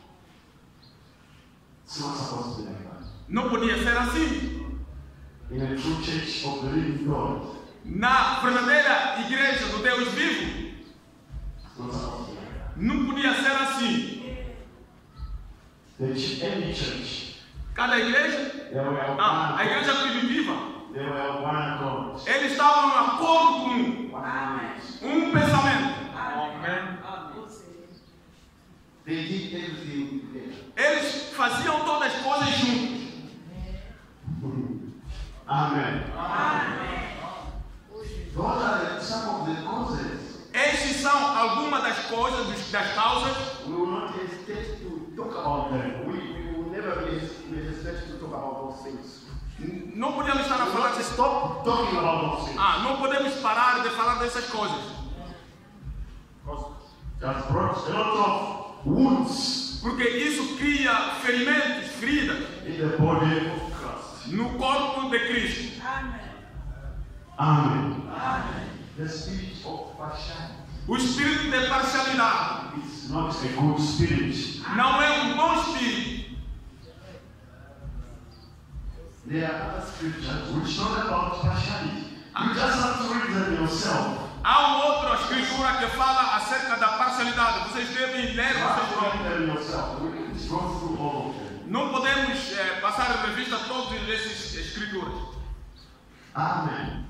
It's not supposed to be like that. Não podia ser assim. In a true church of the living God, Na verdadeira igreja do Deus vivo, it's not supposed to be like that. não podia ser assim. The ch- any church, Cada igreja, they were ah, a one, igreja primitiva, they were one God. eles estavam em acordo comum, One um pensamento. They did everything together. Eles faziam todas as coisas juntos. Amen. Those are the- some of the causes. Estas são algumas das coisas, dos- das causas. We will not hesitate to talk about them. We, we will never be hes- hesitate to talk about those things. Não podemos estar a We will falar not dessas stop talking about those things. Ah, não podemos parar de falar dessas coisas. That brought a lot of wounds Porque isso cria ferimentos, feridas in the body of Christ. no corpo de Cristo. Amen. The spirit of partiality O espírito de parcialidade is not a good spirit. não é um bom espírito. There are other scriptures which talk about partiality. You just have to read them yourself. Há uma outra escritura que fala acerca da parcialidade. Vocês devem ler, You have vocês to próprios. read them yourself. We can go through all of them. Não podemos eh, passar em revista todas essas escrituras. Amen.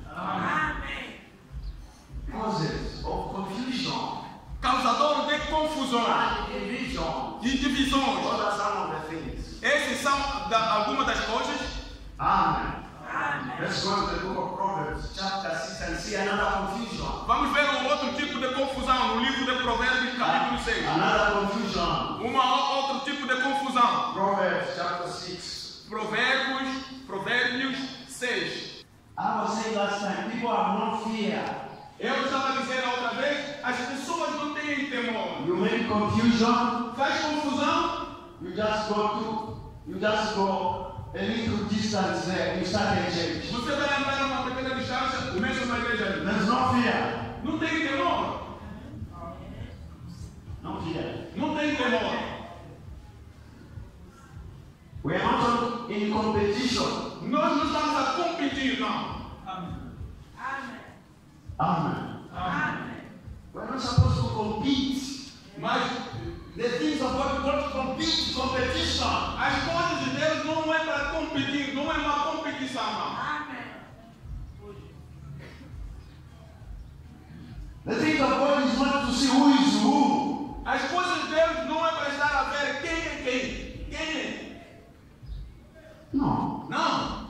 Causes of confusion Causador de confusão and division. e divisões. What are some of the things? Essas são da, algumas das coisas. Amen. Let's go to the book of Proverbs, chapter six, and see another confusion. Vamos ver um outro tipo de confusão no livro de Provérbios, capítulo seis. Another confusion. Uma o- outro tipo de confusão. Proverbs chapter six. Provérbios, Provérbios seis. I was saying last time, people have no fear. Eu estava dizendo outra vez, as pessoas não têm temor. You make confusion, Faz confusão, you just go to, you just go a little distance there, you start a change. você vai andar uma pequena distância, começa uma igreja ali. There's no fear. Não tem temor, No fear. não tem temor. We are not in competition. Nós não estamos a competir, não. Amen. We're not supposed to compete. Mas The things of God don't compete, competition. as coisas de Deus não é para competir, não é uma competição, não. The things of God is not to see who is who. As coisas de Deus não é para estar a ver quem é quem. Quem é? No. Não.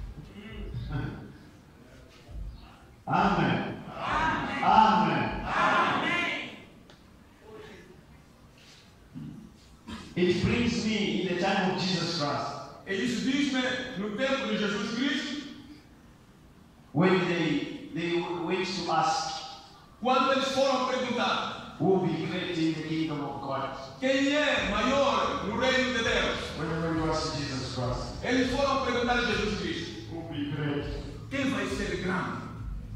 Amen. Amen. it brings me in the time of Jesus Christ. E isso diz-me no tempo de Jesus Cristo, When they, they went to ask, quando eles foram perguntar who will be great in the kingdom of God? quem é maior no reino de Deus, When they went to ask Jesus Christ, eles foram perguntar a Jesus Cristo, who will be great? quem vai ser grande?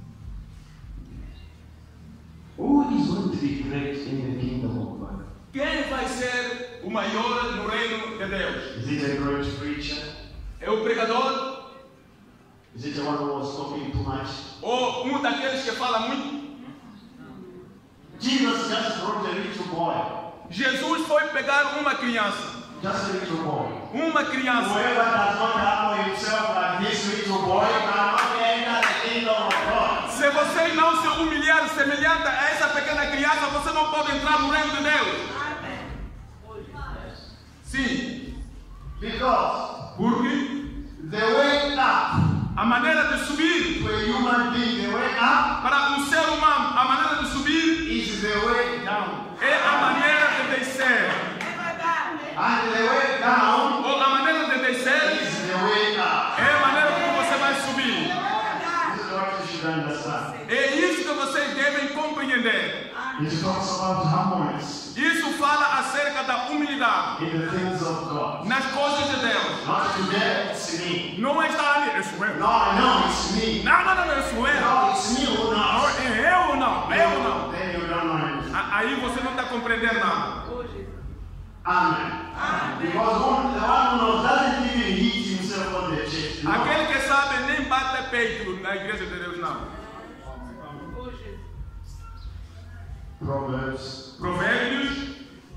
Who is going to be great in the kingdom of God? Quem vai ser o maior no reino de Deus? Is it a great preacher? É o pregador Is it the one who was talking too much? ou um daqueles que fala muito? Jesus just brought a little boy. Jesus foi pegar uma criança, Just a little boy. uma criança. Whoever does not humble himself like this little boy cannot enter the kingdom of God. Se você não se humilhar semelhante a essa pequena criança, você não pode entrar no reino de Deus. Sim, Because porque the way up a maneira de subir to a human being, the way up para um ser humano, a maneira de subir is the way down. é a maneira de descer. And the way down Ou a maneira de descer is the way up. é a maneira como você vai subir. This is what you should understand. É isso que vocês devem compreender. It talks about humbleness Isso fala acerca da humildade in the things of God. nas coisas de Deus. Not today, it's me. Não é estar ali, eu sou eu. No, no, it's me. Não, não, não, eu sou eu. No, it's me who knows. É eu ou não? Eu ou não? Then you don't know anything. A- Aí você não está compreendendo nada. Amen. Because one, the one who knows doesn't even hit himself on the chest. No. Aquele que sabe nem bate peito na igreja de Deus, não. Proverbs Provérbios,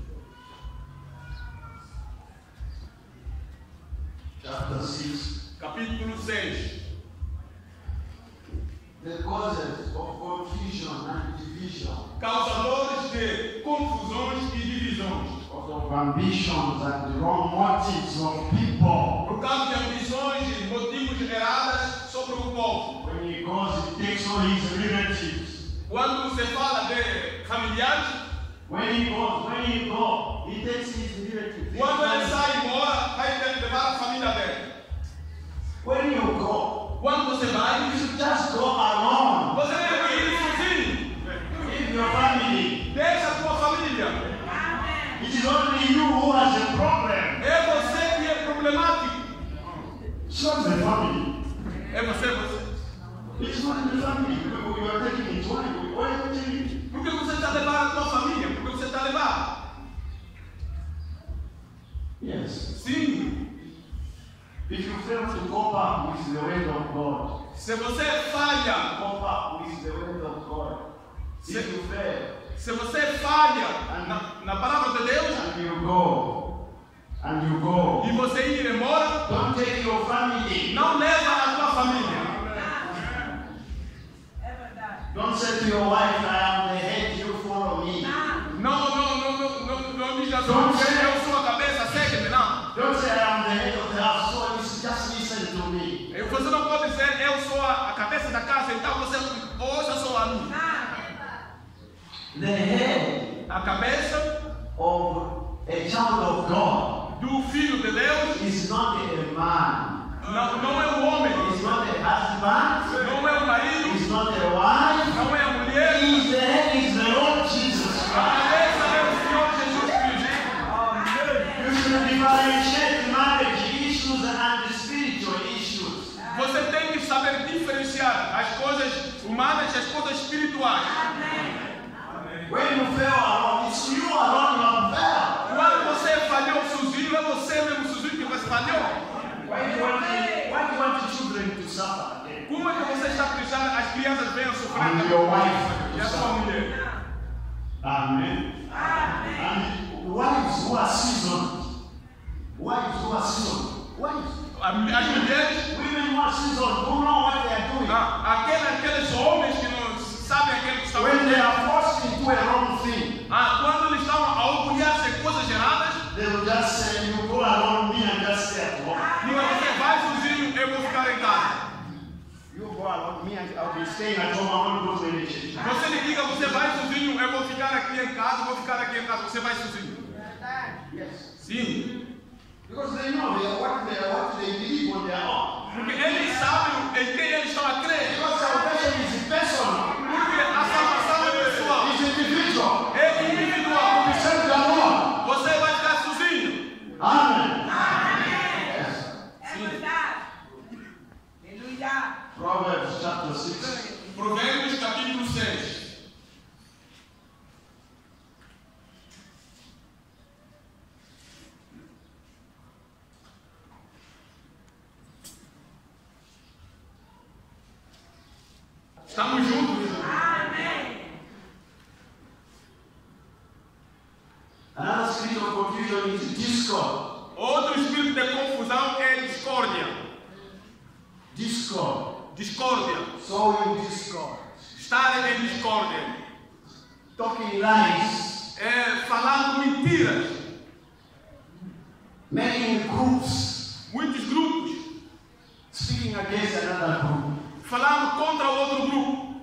chapter six. capítulo seis. The causes of confusion and division, Causadores de confusões e divisões. of ambitions and wrong motives of people. Por causa de ambições e motivos errados sobre o povo. When he goes, he takes all his relatives. Quando você fala de familiares, When he goes, when he goes, he takes his relatives. quando ele sai embora, vai ter que levar a família dele. When you go, Quando você vai, you should just go alone. você deve ir sozinho. Leave your family. Deixa a tua família. It is only you who has a problem. É você que é problemático. It's not the family. É você, você. It's not the family. You you are taking it. Why? Why are you taking it? Por que você está levando a tua família? Por que você está levando? Yes. Sim. If you fail to cope up with the word of God, Se você falha, cope up with the word of God. If you fail, se você falha na, na palavra de Deus and you go, and you go, e você ir embora, don't take your family. não leva a tua família. Don't say to your wife, I am the head, you follow me. Não, não, não, não, não, não diz assim, eu sou a cabeça, segue-me, não. Don't say I am the head of the house, so you just listen to me. Você não pode dizer, eu sou a, a cabeça da casa, então você ouça só a mim. The head A cabeça of a child of God do filho de Deus is not a man. não, não é o homem, It's not a husband. não é o marido, It's not a wife. não é a mulher. He's the head is the Lord Jesus A Christ. cabeça é o Senhor Jesus Cristo. You should differentiate marriage issues and spiritual issues. Você tem que saber diferenciar as coisas humanas e as coisas espirituais. When you fail alone, it's you alone you have failed. Quando você falhou sozinho, é você mesmo sozinho que você falhou. Why do you want, why do you want the children to suffer? Como é que você está precisando as crianças venham sofrer? And your wife E to a sua suffer. mulher. Amen. And wives who are seasoned. Wives who are seasoned. Wives. As mulheres, Women who are seasoned who know what they are doing. ah, aqueles, aqueles homens que não sabem aquilo que estão When they fazendo. are forced into a wrong thing, Ah, quando eles estão a orgulhar-se de coisas erradas, they will just say, you go alone, me and just stay at home. não é você vai sozinho, eu vou ficar em casa. You go alone, me and I'll be staying at home, I won't go to any church. Você me diga, você vai sozinho, eu vou ficar aqui em casa, vou ficar aqui em casa, você vai sozinho. Yes. Sim. Because they know they are what they are what they believe on their own. Porque eles sabem em quem eles estão a crer. Because salvation is personal. Porque a salvação é pessoal. It's individual. É individual. You serve the Lord. Você vai ficar sozinho. Amen. É verdade. Aleluia. Proverbs chapter six. Provérbios capítulo seis. Estamos juntos? Amém. Another spirit of confusion is discord. Outro espírito de confusão é discórdia. Discord. Discórdia. Sowing discord. Estar em discórdia. Talking lies. É falando mentiras. Making groups. Muitos grupos. Speaking against another group. Falando contra outro grupo.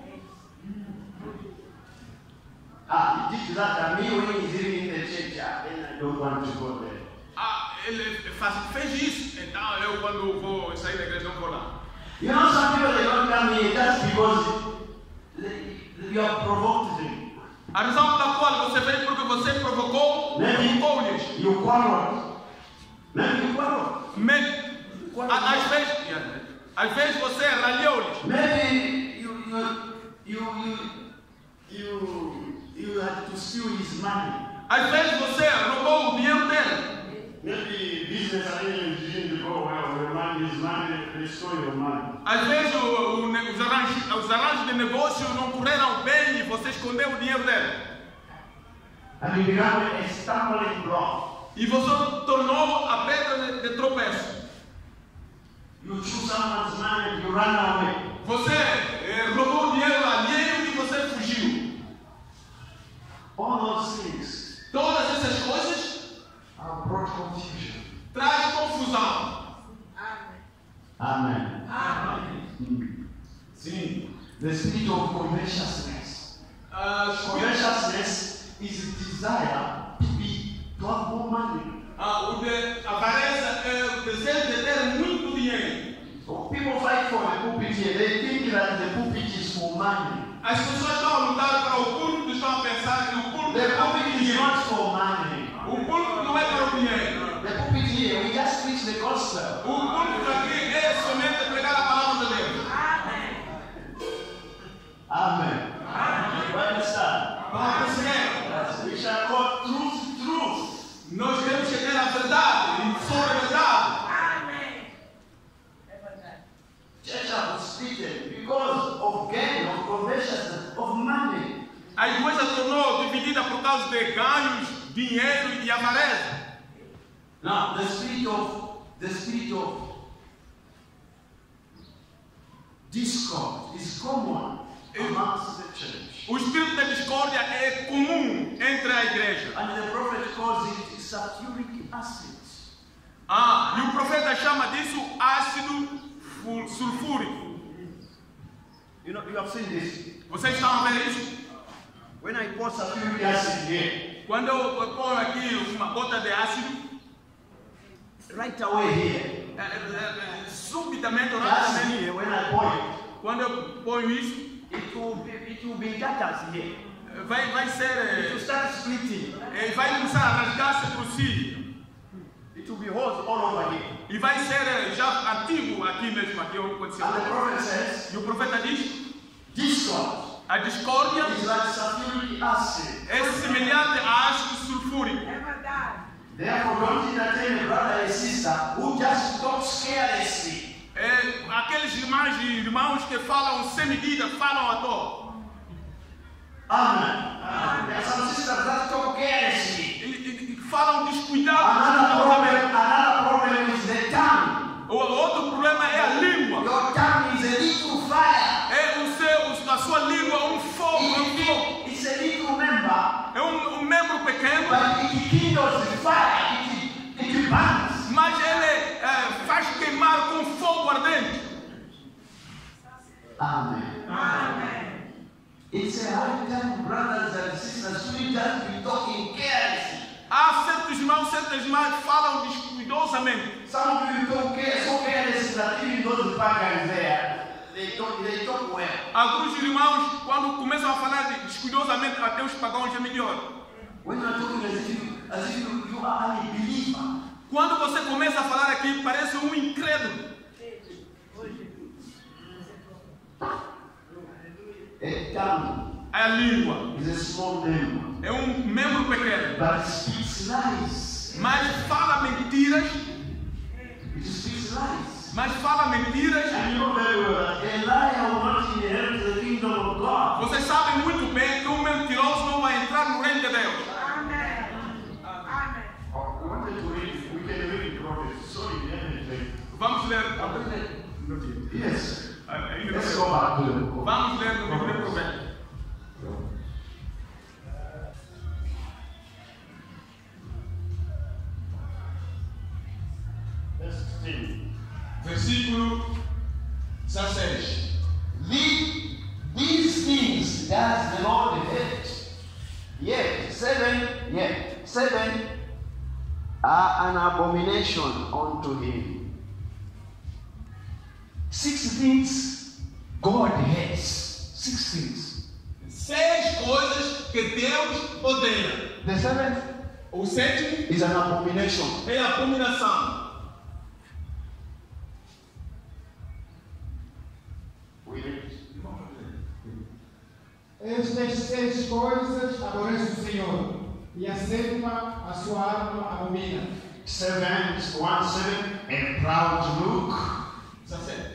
Ah, he did that and me when he's living in the church, ah, then I don't want to go there. Ah, ele faz, fez isso. Então eu quando vou sair da igreja não vou lá. You know, some people they don't come here just because they, you have provoked them. A razão pela qual você veio porque você provocou, provocou-lhes. You quarreled. Maybe you quarreled. Me- a- Às vezes, yeah, às vezes você ralhou-lhes. Maybe you you you you you you had to steal his money. Às vezes você roubou o dinheiro dele. Maybe business arrangements didn't go well. Your money, his money, they stole your money. Às vezes o, o, ne- os, arranjos, os arranjos de negócio não correram bem e você escondeu o dinheiro dele. And you become a stumbling block. E você tornou a pedra de, de tropeço. You choose someone's money and you run away. Você eh, roubou o dinheiro alheio e você fugiu. All those things Todas essas coisas have brought confusion. trazem confusão. Amen. Amém. Sim. The spirit of covetousness. Ah, espírito- Covetousness is a desire to be to have more money. ah, o de avareza é o desejo de ter muito dinheiro. So people fight for the pulpit here. They think that the pulpit is for money. As pessoas estão a lutar para o púlpito, estão a pensar que o púlpito The é para o pulpit is dinheiro. not for money. O púlpito não é para o dinheiro. The pulpit here, we just preach the gospel. O púlpito aqui é somente pregar a palavra de Deus. Amen. You understand? Vamos perceber? Yes, we shall call truth truth. Nós queremos chegar à verdade e sobre a verdade. Amém. É verdade. Church have splitted because of gain, of covetousness, of money. A igreja tornou dividida por causa de ganhos, dinheiro e avareza. Now the spirit of the spirit of discord is common amongst the church. O espírito da discórdia é comum entre a igreja. And the prophet calls it sulfuric acid. Ah, e o profeta chama disso ácido fu- sulfúrico. You know, you have seen this. Vocês estão a ver isso? When I pour sulfuric acid here, Quando eu ponho aqui uma gota de ácido, right away here, é, é, é, subitamente, just rapidamente, here, when I pour it, quando eu ponho isso, it will be, it will be tatters here. vai, vai ser. It will É, start splitting. é, vai começar a rasgar-se por si. It will be holes all over here. E vai ser é, já antigo aqui mesmo, aqui onde aconteceu. And the prophet says, E o profeta diz: discord a discórdia is like sulfuric acid. é semelhante a ácido sulfúrico. É verdade. Therefore, don't entertain a brother and sister who just talks carelessly. É, aqueles irmãos e irmãos que falam sem medida, falam à toa. Amen. There are some sisters that talk carelessly. E, e, e falam Another descuidados. problem, another problem is the tongue. O outro problema é a língua. Your tongue is a little fire. É o seu, a sua língua um fogo, é um fogo. It, it's a little member, É um, um membro pequeno, but it kindles the fire. It, it burns. mas ele é, faz queimar com fogo ardente. Amen. Amém. It's a hard time, brothers and sisters, we just be talking carelessly. Há certos irmãos, certas irmãs que falam descuidosamente. Some people don't care, so careless that even though the bad guys there, they talk, they talk well. Alguns irmãos, quando começam a falar de- descuidosamente, até os pagãos é melhor. When you are talking as if you, as if you, you are a believer. Quando você começa a falar aqui, parece um incrédulo. A tongue A língua is a small member, é um membro pequeno, but it speaks lies. mas fala mentiras, It speaks lies. mas fala mentiras. And you know very well that a liar will not inherit the kingdom of God. Vocês sabem muito bem que um mentiroso não vai entrar no reino de Deus. Amém. Amém. Oh, we wanted to read, we can read Proverbs. Sorry, we haven't read. Vamos ler. Yes. Ainda Let's não. go back to the book. Vamos ler no livro de Provérbios. Verse sixteen. Versículo dezesseis. The- These things does the Lord hate. Yet seven, yet seven are an abomination unto him. Six things God hates. Six things. Seis coisas que Deus odeia. The seventh O sétimo is an abomination. é a abominação. We read. Estas seis coisas aborrece o Senhor, e a sétima a sua alma abomina. Seven, one seven, a proud look, dezessete.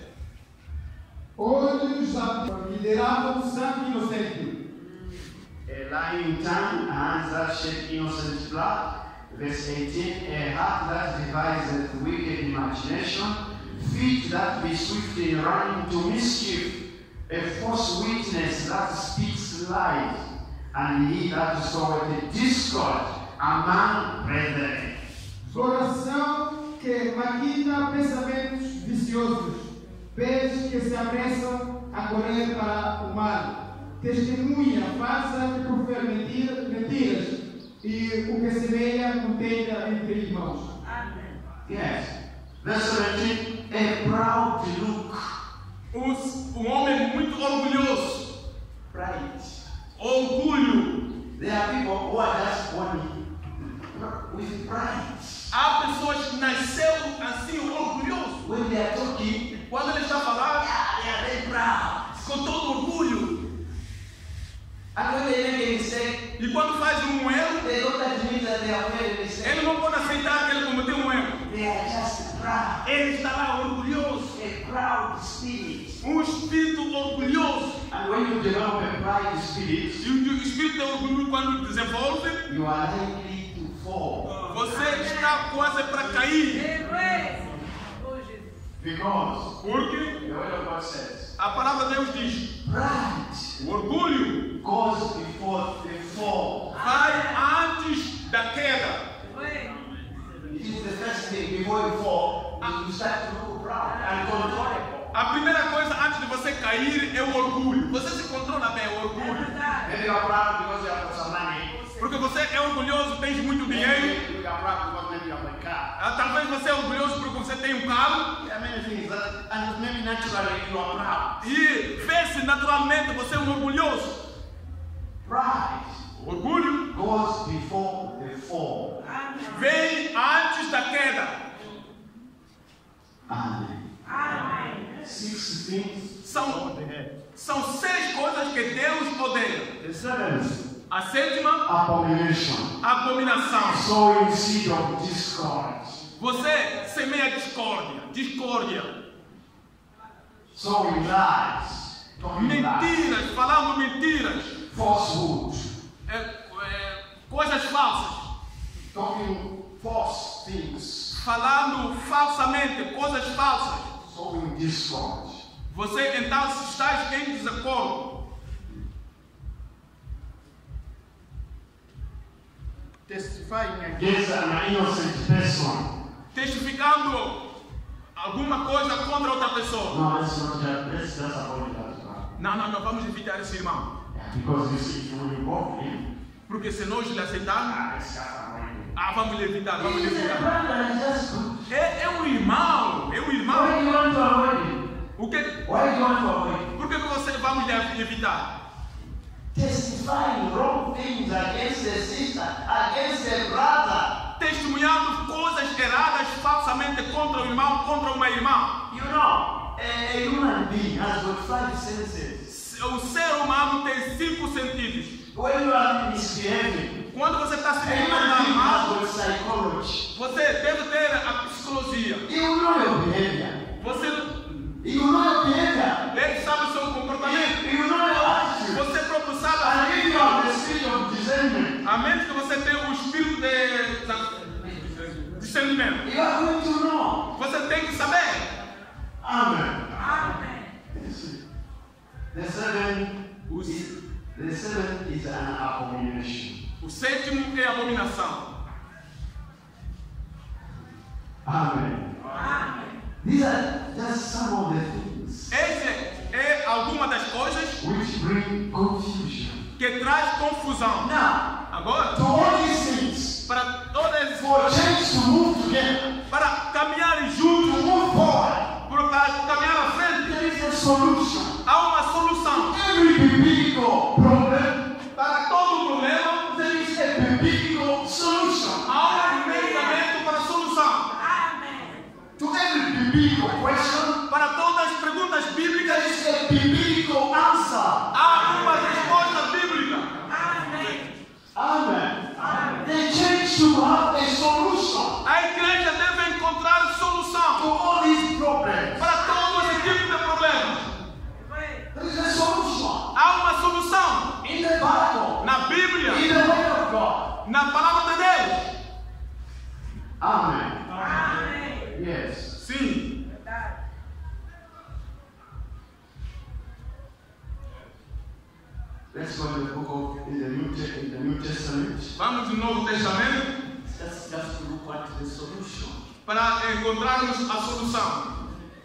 Olhos que derramam sangue inocente, a lying tongue, hands that shed innocent blood. Verse eighteen, a heart that deviseth wicked imagination, feet that be swift in running to mischief, a false witness that speaks lies, and he that soweth discord among brethren. coração que maquina pensamentos viciosos, pés que se apressam a correr para o mal, testemunha falsa que profere mentira- mentiras, e o que semeia contenda entre irmãos. Amém. Yes. Verse seventeen, a proud look. Os- Um homem muito orgulhoso. Pride. Orgulho. There are people who are just born with pride. Há pessoas que nasceram assim orgulhosos. When they are talking, Quando ele está a falar, yeah, they are very proud. com todo orgulho. And when they make a mistake, E quando faz um erro, they don't admit that they have made a mistake. ele não pode aceitar que ele cometeu um erro. They are just proud. Ele está lá orgulhoso. A proud spirit. Um espírito orgulhoso. And when you develop a pride spirit, E o espírito de orgulho, quando desenvolve, you are likely to fall. você está quase para cair. Aleluia. Oh, Jesus. Because Porque the word of God says, a palavra de Deus diz: pride o orgulho goes before the fall. vai antes da queda. Aleluia. It is the first thing before you fall, you start to look proud and controllable. A primeira coisa antes de você cair é o orgulho. Você se controla bem, o É orgulho. verdade. Maybe you are proud because you have got some money. Porque você é orgulhoso, tem muito dinheiro. Maybe you are proud because maybe you have a car. Ah, talvez você é orgulhoso porque você tem um carro. There are many things that, and maybe naturally you are proud. E vê-se naturalmente você é um orgulhoso. Pride O orgulho goes before the fall. Amém. vem antes da queda. Amen. Amém. Six things. São, são seis coisas que Deus odeia. The seventh, A sétima, abomination. abominação. Sowing seed of discord. Você semeia discórdia, discórdia, Sowing lies. Talking lies. mentiras, falando mentiras, Falsehood. é, é, coisas falsas, Talking false things. falando falsamente, coisas falsas. Sowing discord. Você então está em desacordo. Testifying against an innocent person. Testificando alguma coisa contra outra pessoa. No, let's not just, let's just avoid that one. Não, não, não, vamos evitar esse irmão. Yeah, because you see, if you involve him, Porque se nós lhe aceitarmos, ah, let's just avoid him. Ah, vamos evitar, vamos He is a evitar. brother, it's just good. É, é um irmão, é um Why do irmão. you want to avoid him? O que, Why do you want to avoid him? por que que você vamos evitar? Testifying wrong things against the sister, against the brother. Testemunhando coisas erradas falsamente contra o irmão, contra uma irmã. You know, a, a human being has got five senses. O ser humano tem cinco sentidos. When you are misbehaving, Quando você está se a human comportando being mal, has got psychology. você deve ter a psicologia. You know your behavior. Você, You know your behavior. ele sabe o seu comportamento. You, you know your attitude. Você próprio sabe. And if you have the spirit of discernment, A menos que você tenha o espírito de discernimento. you are going to know. Você tem que saber. Amen. Amen. The seven is the seven is an abomination. O sétimo é abominação. Amen. Amen. These are just some of the things Essa é alguma das coisas which bring confusion. que traz confusão. Now, Agora, to all these things, para todas for change to move together, para caminhar to juntos, move forward, para caminhar à frente, there is a solution. há uma solução. Every biblical problem, Para todo problema, there is a biblical solution. há um medicamento para a solução. Amen. To every biblical question, Para todas as perguntas there bíblicas, is a biblical answer. há uma resposta bíblica. Amen. Amen. They change to have a solution A igreja deve encontrar to solução all these problems. para todos esse tipo de problemas. There is a solution Há uma solução in the Bible, na Bíblia, in the Word of God. na palavra de Deus. Amen. Amen. Yes. Sim. Verdade. Let's go to the book of in the New, Te- in the New Testament. Vamos no Novo Testamento Just, just to look at the solution. para encontrarmos a solução.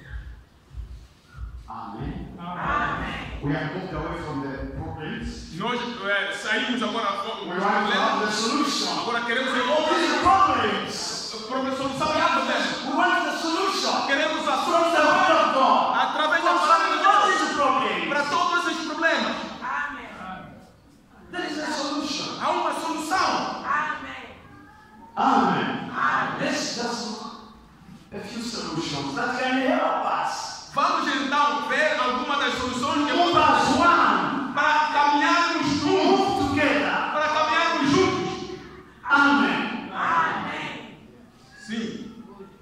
Amen. Amen. We have moved away from the problems. Nós eh, saímos agora do We want to have problema. the solution. Agora queremos All encontrar these problems. a solução para o problema. We want the solution Queremos a from the solução Word of God. através da Concerning palavra all de Deus these problems. para todos esses problemas. Amen. There is a solution. Há uma solução. Amen. Amen. Amen. Let's just look a few solutions that can help us. Vamos então ver algumas das soluções que Move vamos as one. para caminharmos juntos. Move together. Para caminharmos juntos. Amen. Amen. Sim.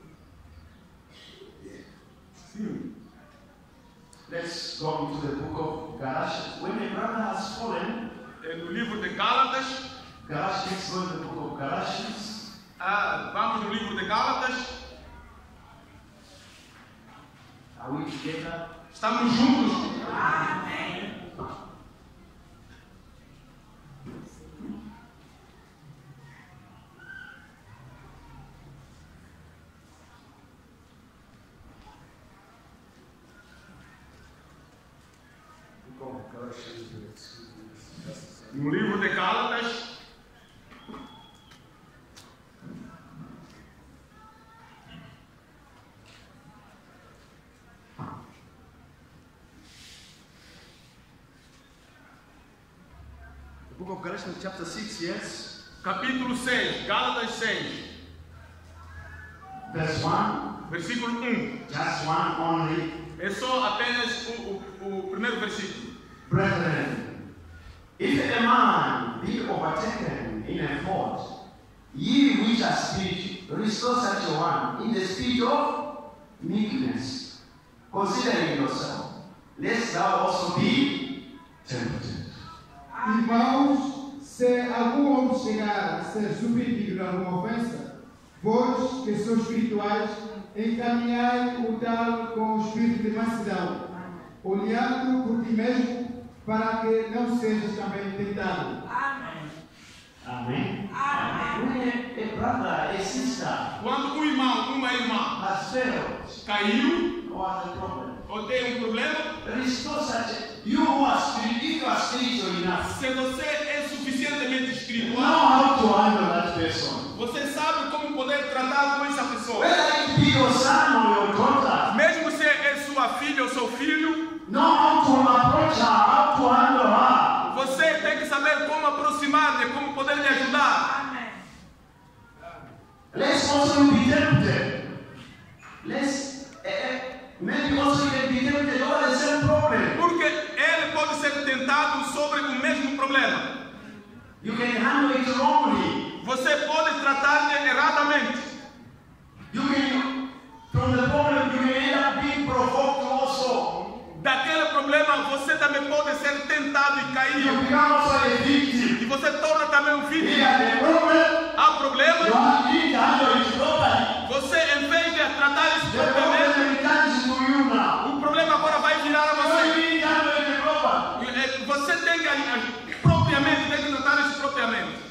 Sim. Let's go into the book of Galatians. When a brother has fallen, É no livro de Gálatas. Galatians, let's go to the book of Galatians. Ah, vamos no livro de Gálatas. Are we together? Estamos juntos. Amen. No livro de Gálatas. The book of Galatians, chapter six, yes. Capítulo seis. Gálatas seis. Verse one. Versículo um. Just one only. É só apenas o, o, o primeiro versículo. Brethren, if a man be overtaken in a fault, ye which are spiritual, restore such a one in the spirit of meekness, considering yourself, lest thou also be tempted. Irmãos, se algum homem chegar a ser submetido em alguma ofensa, vós, que sois espirituais, encaminhai o tal com o espírito de mansidão, olhando por ti mesmo, para que não sejas também tentado. Amen. Amen. Amen. When a, a brother, a sister Quando um irmão, uma irmã has failed caiu or has a problem, ou tem um problema, restore such a, you who are spiritual, if you are spiritual enough, se você é suficientemente know espiritual, how to handle that person. Você sabe como poder tratar com essa pessoa. Whether it be your son or your daughter, Mesmo se é sua filha ou seu filho, know how to approach her, how to handle her. você tem que saber como aproximar-lhe, como poder lhe ajudar. Amen. Let's also be tempted. Let's uh, maybe also you can be tempted over the same problem. Porque ele pode ser tentado sobre o mesmo problema. You can handle it wrongly. Você pode tratar-lhe erradamente. You can, from the problem, you can end up being provoked also. Daquele problema você também pode ser tentado e You cair. become also a victim. E você torna também um vítima. Here, the problem, Há you problemas, have to handle it properly. você em vez de tratar isso The propriamente, problem returns to you now. o problema agora vai virar a You você. need to handle it properly. E, eh, Você tem que agir propriamente, tem que tratar isso propriamente.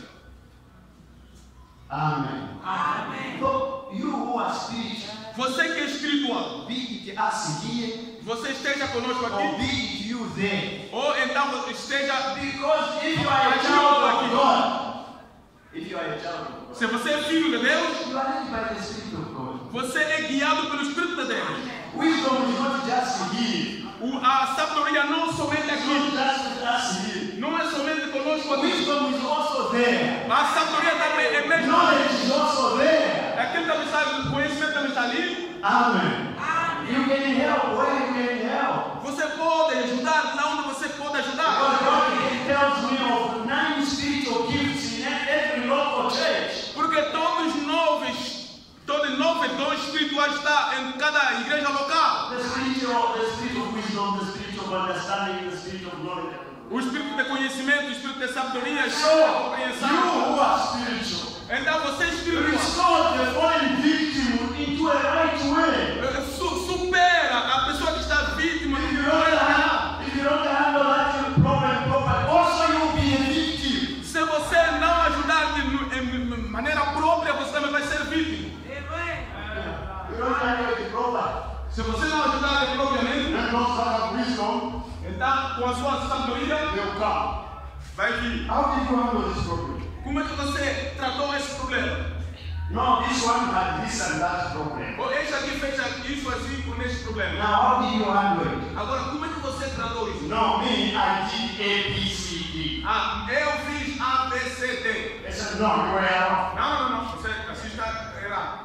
Amen. Amen. So, you who are spiritual, Você que é espiritual, be it us here, você esteja conosco or aqui, be it you there. ou então esteja. Because if you are a child of God, if you are a child of God, Se você é filho de Deus, you are led by the Spirit of God. você é guiado pelo Espírito de Deus. Wisdom is not just here. O- A sabedoria não somente It's aqui, not just with us here. não é somente conosco aqui. Wisdom is also there. A sabedoria também é mesmo. Knowledge is also there. Aquilo também está, o conhecimento também está ali. Amen. Amen. You can help where you can help. Você pode ajudar lá onde você pode ajudar. Because God tells me of nine spiritual gifts in every local church. Porque todos os novos, todos os novos dons espirituais estão em cada igreja local. The spiritual, the spirit of wisdom, the spirit of understanding, the spirit of knowledge. O espírito de conhecimento, o espírito de sabedoria, a So, you compreensão. who are spiritual, Então você é espiritual. restore the fallen victim into a right way. Su- Supera a pessoa que está vítima. If you don't handle, if you don't handle that problem properly, also you will be a victim. Se você não ajudar de nu- em maneira própria, você também vai ser vítima. Amen. You don't handle it properly. Se você não ajudar ele propriamente, Then those that have wisdom, então com a sua sabedoria they'll come. vai vir. How did you handle this problem? Como é que você tratou esse problema? No, this one had this and that problem. Ou este aqui fez isso assim com esse problema. Now, how did you handle it? Agora, como é que você tratou isso? No, me, I did A, B, C, D. Ah, eu fiz A, B, C, D. I said, no, you were wrong. Não, não, não. Você assim está errado.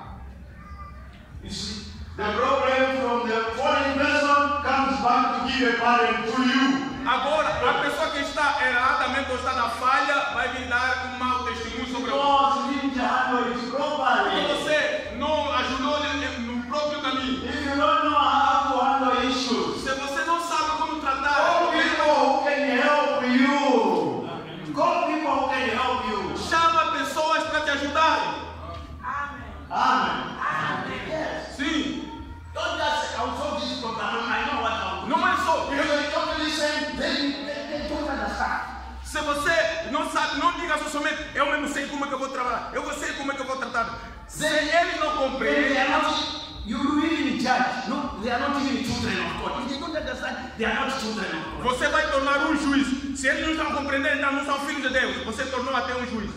You see, the problem from the foreign person comes back to give a parent to you. Agora, a pessoa que está erradamente ou está na falha vai vir dar um mau testemunho sobre você. Because you didn't handle it Porque properly. você não ajudou ele no próprio caminho. If you don't know how to handle issues, Se você não sabe como tratar, call people who can help you. Call people who can help you. chama pessoas para te ajudarem. Amen. Amen. Amen. Yes. Sim. Don't just say, I'll solve this problem. I know what I'll do. Não é só. Because they don't listen, they, they, they don't understand. Se você não sabe, não diga só somente, eu mesmo sei como é que eu vou trabalhar, eu vou sei como é que eu vou tratar. Se eles não They, compreendem, they are not, you even judge. No, they are not even children of God. If they don't understand, they are not children of God. você vai tornar um juiz. Se eles não estão compreendendo, então não são filhos de Deus. Você tornou até um juiz.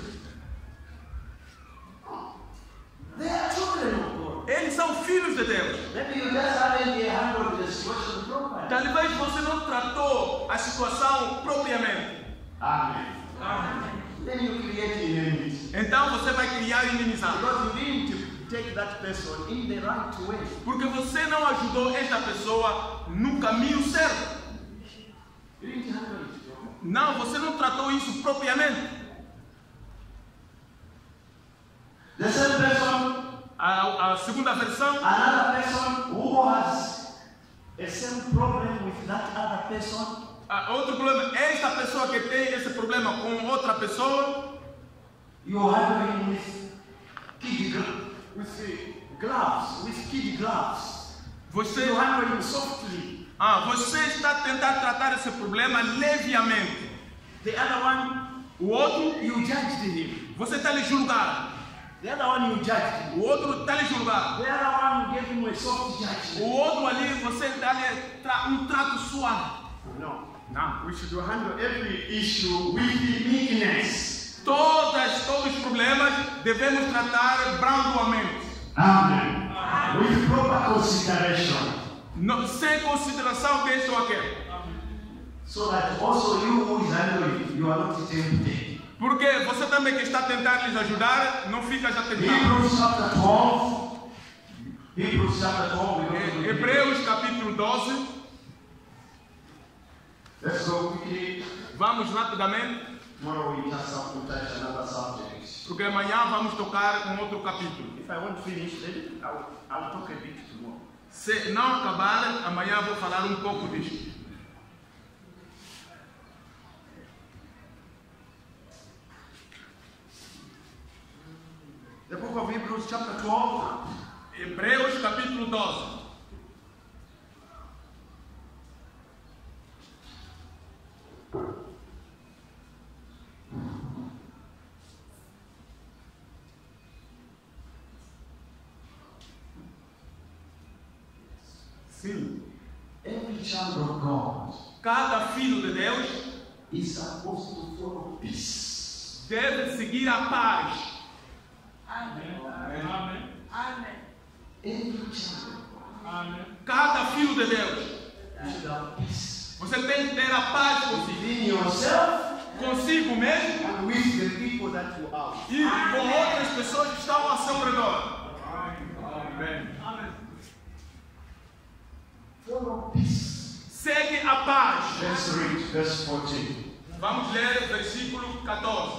They are children of God. Eles são filhos de Deus. Maybe you just haven't handled the situation properly. Talvez você não tratou a situação propriamente. Amen. Amen. Then you create enmity. Então você vai criar inimizade. Because you need to take that person in the right way. Porque você não ajudou esta pessoa no caminho certo. You didn't handle it properly. Não, você não tratou isso propriamente. The same person, A, a segunda versão, another person who has a same problem with that other person, a, outro problema, esta pessoa que tem esse problema com outra pessoa, you handle him with kid gloves, with uh, gloves, with kid gloves. você, You handle him softly. ah, você está tentando tratar esse problema levemente. The other one, O outro, you judged him. você está lhe julgando. The other one, you judged him. O outro está lhe julgando. The other one, you gave him a soft O judgment. outro ali, você dá-lhe tra- um trato suave. No. Não. We should handle every issue with meekness. Todas, todos os problemas devemos tratar brandoamente. Amen. With proper consideration. Não, sem consideração deste ou aquele. So that also you who is angry, you are not tempted. Porque você também que está a tentar lhes ajudar, não fica já tentando. Hebrews chapter twelve. Hebrews chapter twelve. We go to the Hebreus capítulo doze. Let's go quickly. Vamos rapidamente. Tomorrow we just have to touch another subject. Porque amanhã vamos tocar um outro capítulo. If I won't finish, then I will, I will talk a bit tomorrow. Se não acabar, amanhã vou falar um pouco disto. The book of Hebrews chapter twelve. Hebreus capítulo doze. Sim. Every child of God Cada filho de Deus is supposed to follow peace. deve seguir a paz. Amém. Amém. Amém. Every child of God Amém. Cada filho de Deus, should have peace você tem que ter a paz consigo, within yourself consigo mesmo and with the people that you are. e com outras pessoas que estão ao seu redor. Amém. Follow peace. Segue a paz. Let's read verse fourteen. Vamos ler versículo catorze.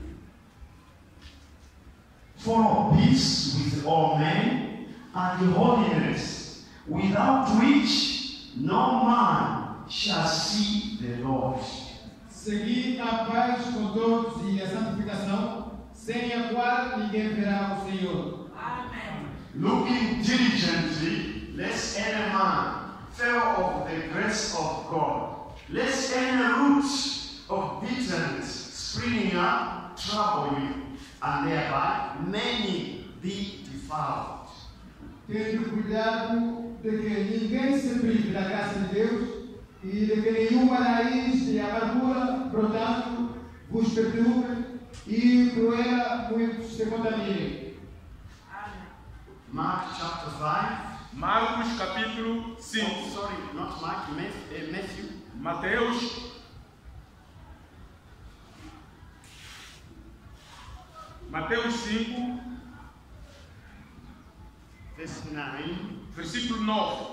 Follow peace with all men and holiness, without which no man shall see the Lord. Segui a paz com todos e a santificação, sem a qual ninguém verá o Senhor. Amém. Looking diligently, lest any man fail of the grace of God, lest any root of bitterness springing up trouble you, and thereby many be defiled. Tendo cuidado de que ninguém se prive da graça de Deus e de que nenhuma raiz de amargura, brotando, vos perturbe e por ela muitos se contaminem. Amém. Mark chapter five. Marcos capítulo Oh, cinco. sorry, not Mark, Matthew. Uh, Matthew. Mateus Mateus cinco, Verse nine. versículo nove.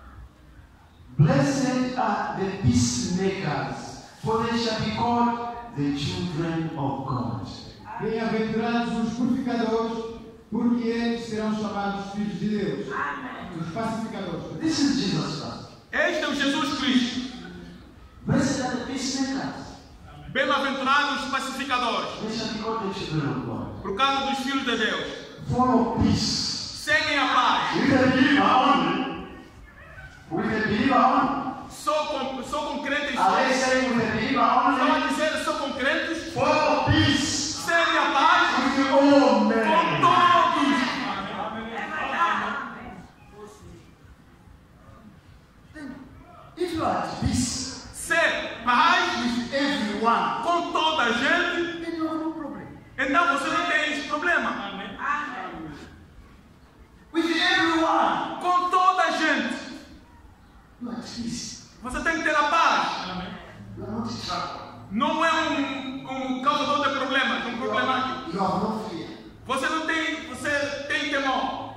Blessed are the peacemakers, for they shall be called the children of God. Bem-aventurados os purificadores, porque eles serão chamados filhos de Deus. Amém. Os pacificadores. This is Jesus Christ. Este é o Jesus Cristo. Blessed are the peacemakers, Bem-aventurados os pacificadores, they shall be called the children of God. por causa dos filhos de Deus. Follow peace. Seguem a paz. With the believer only. With the believer only. Sou com, sou com crentes. Are they saying with the believer Estão a only? dizer sou com crentes. Follow peace Seguem a paz with all com men. todos. É verdade. If you are at peace Ser paz with everyone, com toda a gente, then you have no problem. então você não tem esse problema. Amém. With everyone, Com toda a gente, you are at peace. você tem que ter a paz. You are not in trouble. Não é um, um causador de problemas, um You problemático. have, you have no fear. Você não tem, você tem temor.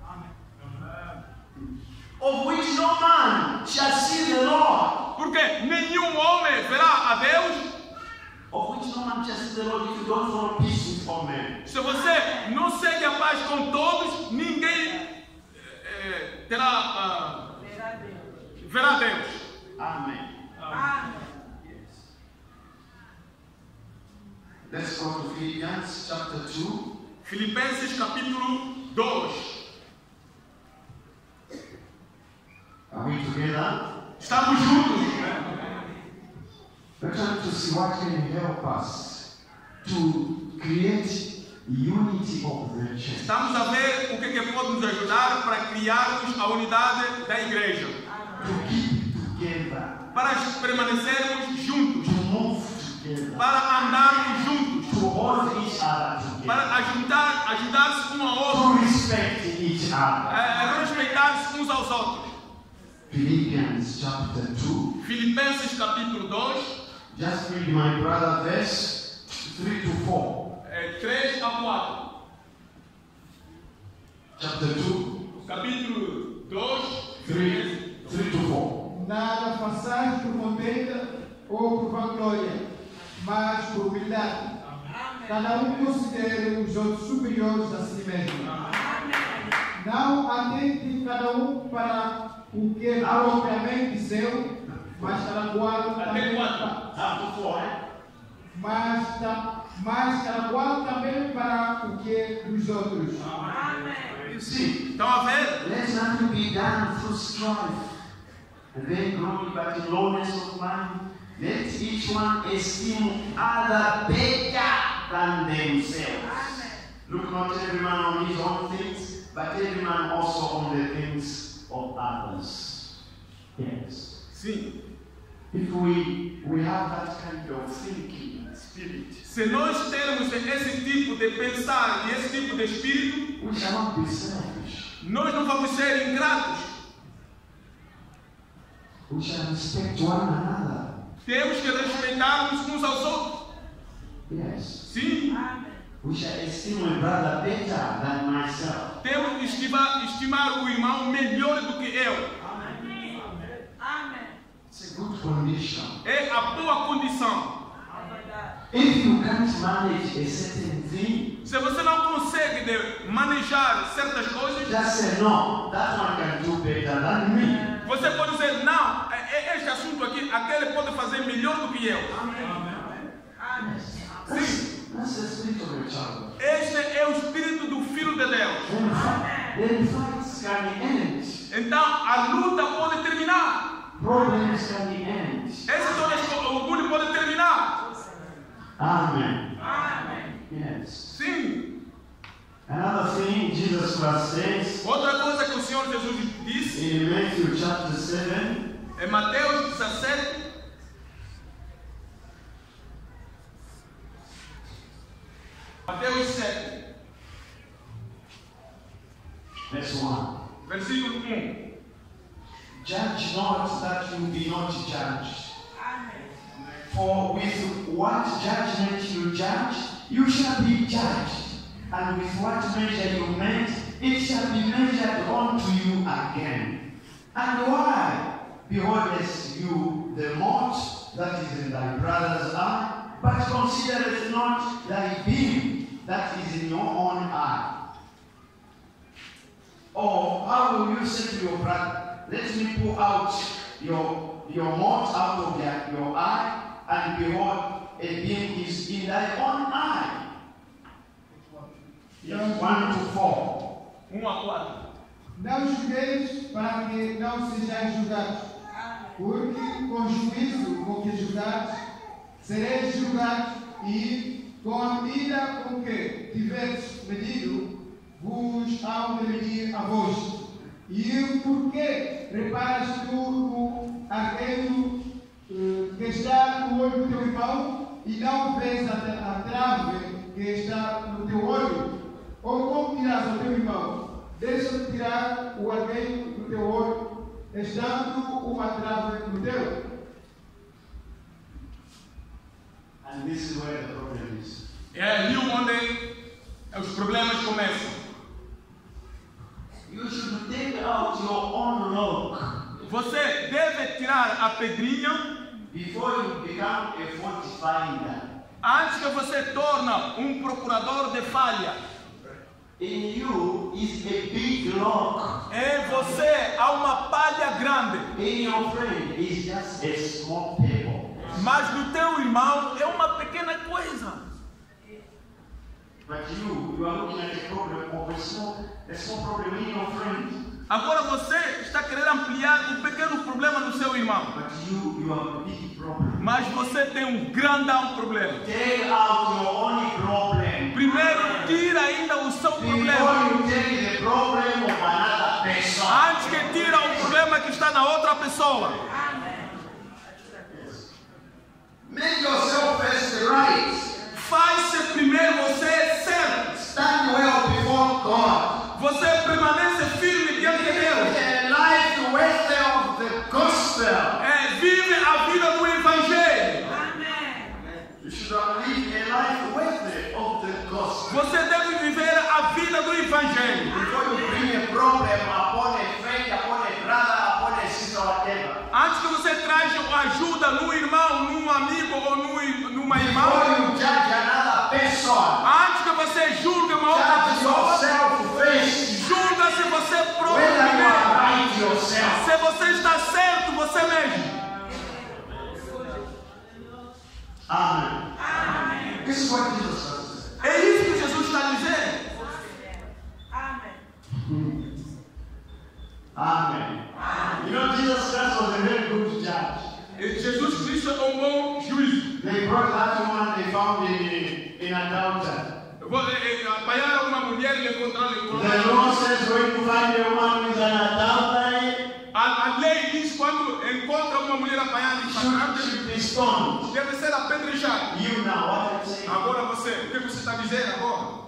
Of which no man shall see the Lord. Porque nenhum homem verá a Deus. Of which no man shall see the Lord if you don't follow peace with all men. Se você não segue a paz com todos, ninguém eh, eh, terá, ah, Verdadeiro. verá Deus. Amen. Amém. Yes. Let's go to Philippians chapter two. Filipenses capítulo dois. Are we together? Estamos juntos. We're trying to see what can help us to create unity of the church. Estamos a ver o que, que pode nos ajudar para criarmos a unidade da igreja. To keep together, Para permanecermos juntos. to move together, Para andarmos juntos. to hold each other together, para ajudar, ajudar-se um ao outro, to respect each other. é, respeitar-se uns aos outros. Philippians chapter two. Filipenses capítulo dois, Just read my brother verse three to four. é, três a quatro. Chapter two, Capítulo dois, three, three to four. Nada façais por contenda ou por vanglória, mas por humildade. Cada um considere os outros superiores a si mesmo. Não atente cada um para o que é propriamente seu, mas cada qual até também quatro. Up to four, eh? mas, ta- mas cada qual também para o que é dos outros. You see, Estão a ver? let nothing be done through strife and then glory, but in lowness of mind. Let each one esteem other better than themselves. Look not every man on his own things, but every man also on the things of others. Yes. Sim. If we we have that kind of thinking spirit, Se nós termos esse tipo de pensar e esse tipo de espírito, we shall not be selfish. nós não vamos ser ingratos. We shall respect one another. Temos que respeitar-nos uns aos outros. Yes. Sim. We shall esteem my brother better than myself. Temos que estimar, estimar o irmão melhor do que eu. It's a good condition. É a boa condição. If you can't manage a certain thing, Se você não consegue de manejar certas coisas, just say no. That one can do better than me. você pode dizer, não, é- é este assunto aqui, aquele pode fazer melhor do que eu. That's, that's the spirit of a child. Este é o espírito do Filho de Deus. Then, fi- then fights can end. Então, a luta pode terminar. Problems can end. Esse todo esse orgulho pode terminar. Amen. Yes. Sim. Another thing Jesus Christ says Outra coisa que o Senhor Jesus disse in Matthew chapter seven. em Mateus dezessete, Mateus sete, Verse one. versículo um. Judge not that you be not judged. For with what judgment you judge, you shall be judged. And with what measure you meet, it shall be measured unto you again. And why beholdest you the mote that is in thy brother's eye, but considerest not thy beam that is in your own eye? Or how will you say to your brother, let me pull out your, your mote out of their, your eye, and behold, a beam is in thy own eye? Yes, one to four. um a quatro. Não julgueis para que não sejais julgados, porque com juízo com que julgados, sereis julgados, e com a medida com que tiverdes medido, vos hão de medir a vós. E porquê reparas tu no arqueiro eh, que está no olho do teu irmão e não vês a, a trave que está no teu olho? Ou como dirás ao teu irmão, deixa-me tirar o arqueiro do teu olho, estando uma trave no teu? And this is where the problem is. É ali onde os problemas começam. You should take out your own log Você deve tirar a pedrinha before you become a fault finder. antes que você torne um procurador de falha. In you is a big log. Em você há uma palha grande, In your friend is just a small pebble. mas no teu irmão é uma pequena coisa. But you, you are looking at a problem of a small, a small problem in your friend. Agora você está querendo ampliar um pequeno problema no seu irmão, But you, you have a big problem. mas você tem um grandão problema. Take out your own problem. Primeiro, tira ainda o seu problema, Before you take the problem of another person. antes que tira o problema que está na outra pessoa. Make yourself first right. Faz-se primeiro God. Você permanece firme diante de Deus. A life worthy of the gospel. É, vive a vida do Evangelho. You should live a life worthy of the gospel. Você deve viver a vida do Evangelho. Before you bring a problem upon a friend, upon a brother, upon a sister, whatever. Antes que você traga ajuda num irmão, num amigo ou num, numa irmã. Before you judge another person, Antes que você julgue uma outra judge pessoa. yourself first. Julga se você próprio Whether you primeiro. are right yourself. Se você está certo, você mesmo. Amen. Amen. This is what Jesus says. É isso que Jesus está dizendo. Amen. You know, Jesus Christ was a very good judge. Jesus Cristo é um bom juiz. They brought that woman they found in, in adultery. Apanharam uma mulher e encontraram em The law says when you find a woman with an adultery, A, a lei diz quando encontra uma mulher apanhada em she flagrante, should be stoned. deve ser apedrejada. You know what I'm saying? Agora você, o que você está dizendo agora?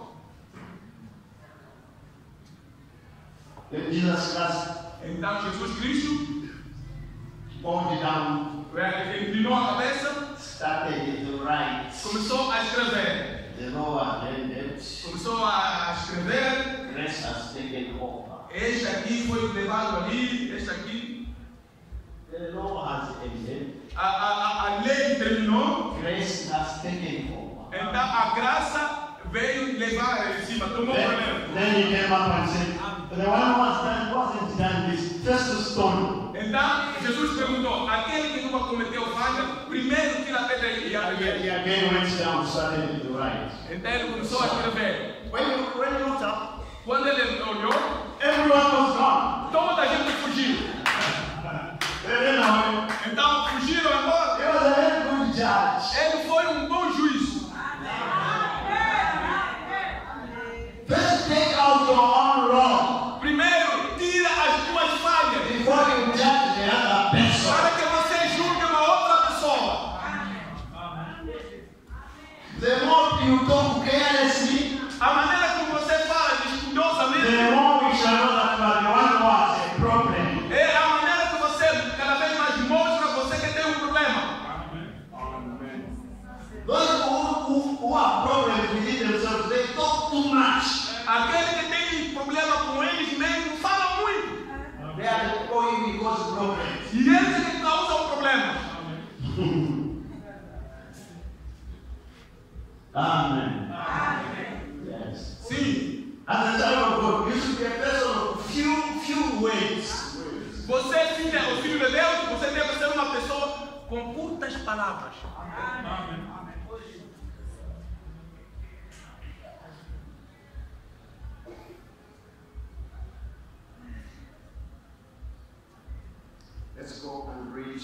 Jesus Christ Então Jesus Cristo bowed down, é, inclinou a cabeça, started to write. começou a escrever. The law had ended. Começou a escrever. Grace has taken over. Este aqui foi levado ali, este aqui. The law has ended. A, a, a lei terminou. Grace has taken over. Então a graça veio levar em cima, tomou o Then, primeiro. then he came up and said, the one who has done, wasn't done this, just to stone. Então Jesus perguntou: aquele que nunca cometeu falha, primeiro tira a pedra e a He, he again went down, started to write. Então ele começou a escrever. When you, when you looked up, Quando ele olhou, everyone was gone. toda a gente fugiu. They didn't know. Então fugiram embora. He was a very good judge. Ele foi um bom juiz. First take out your own wrong Primeiro, tira as tuas falhas, before you judge the other person. para que você julgue uma outra pessoa. The more you talk carelessly, A maneira como você fala descuidosamente the more we shall know that you are the one who has a problem. é a maneira que você cada vez mais mostra você que tem um problema. Those who, who, who have problems within themselves, they talk too much. Aquele que tem problema com eles mesmos fala muito. They are the people who cause problems. E eles é que causam o problema. Amen. Yes. Sim. As a child of God, you should be a person of few, few words. Você, filho, o filho de Deus, você deve ser uma pessoa com curtas palavras. Let's go and read.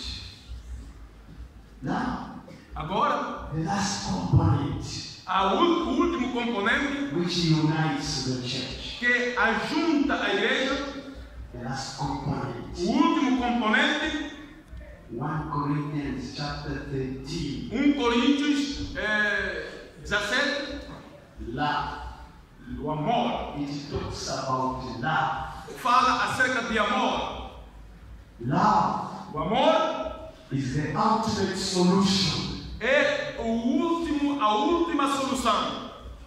Now, Agora, the last component a ul- o último componente which unites the church. que ajunta a igreja, The last component. o último componente, First Corinthians chapter thirteen. um Coríntios é, dezessete, Love. o amor. It talks about love. Fala acerca de amor. Love O amor is the ultimate solution. é o último, a última solução.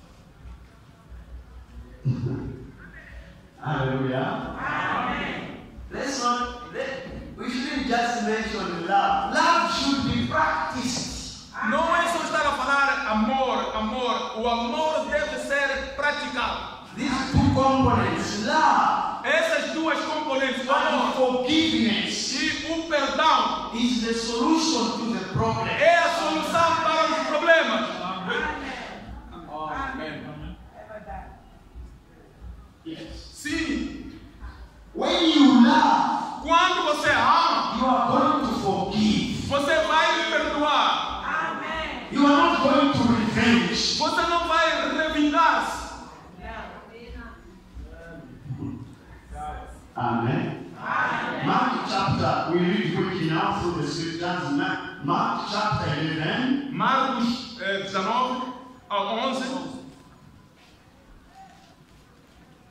Hallelujah. Amen. Let's not, let, we shouldn't just mention love. Love should be practiced. Não é só estar a falar amor, amor. O amor deve ser praticado. These two components, love Essas duas componentes, o and amor forgiveness, e o perdão, is the solution to the problem. é a solução para os problemas. Sim, When you love, quando você ama, you are going to forgive. você vai perdoar. You are not going to revenge. Você não vai revingar-se. Amen. Mark chapter, we read quickly now through the scriptures. Ma- Mark chapter eleven. Marcos eh, dezenove ao onze.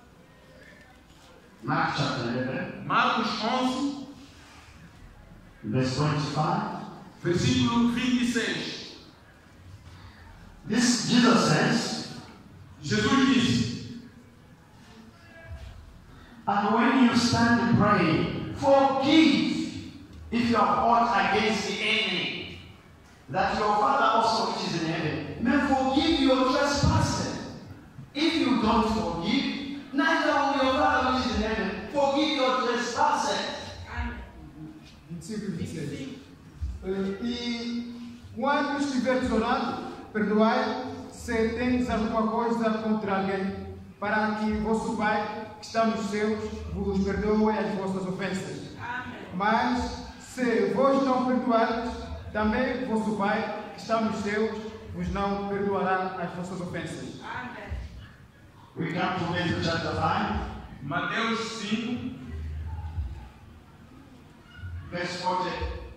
Mark chapter eleven, Marcos onze, verse twenty-five. versículo vinte e seis. This Jesus says, Jesus disse: and when you stand praying, forgive if you have aught against the enemy, that your Father also which is in heaven may forgive your trespasses. If you don't forgive, neither will your Father which is in heaven forgive your trespasses. vinte e cinco e vinte e seis. Eh, E quando estiveres orando, perdoai se tendes alguma coisa contra alguém, para que vosso Pai, que está nos céus, vos perdoe as vossas ofensas. Mas se vós não perdoardes, também vosso Pai, que está nos céus, vos não perdoará as vossas ofensas. We come to Matthew chapter five, Mateus cinco, verse forty,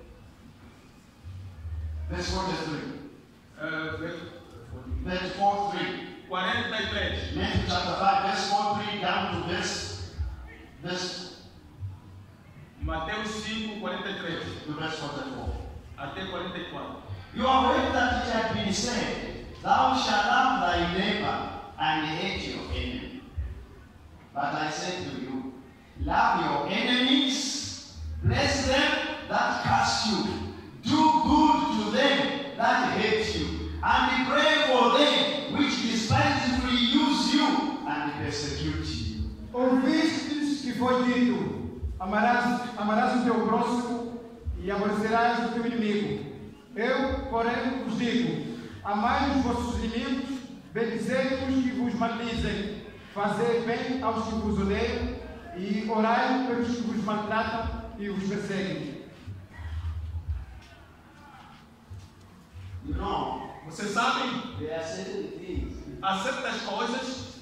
verse forty-three, eh, verse forty-three. quarenta e três. Matthew chapter five, verse forty-three down to verse, verse Mateus cinco, quarenta e três to verse forty-four. até quarenta e quatro. You have heard that it had been said, thou shalt love thy neighbor and hate your enemy. But I say to you, love your enemies, bless them that curse you, do good to them that hate you, and pray for them which despitefully use you and persecute you. Ouvistes que foi dito: amarás, amarás o teu próximo e aborrecerás o teu inimigo. Eu, porém, vos digo: amai os vossos inimigos, bendizei-os que vos maldizem, fazei bem aos que vos odeiam e orai pelos que vos maltratam e vos perseguem. You know, Vocês sabem, there are certain things há certas coisas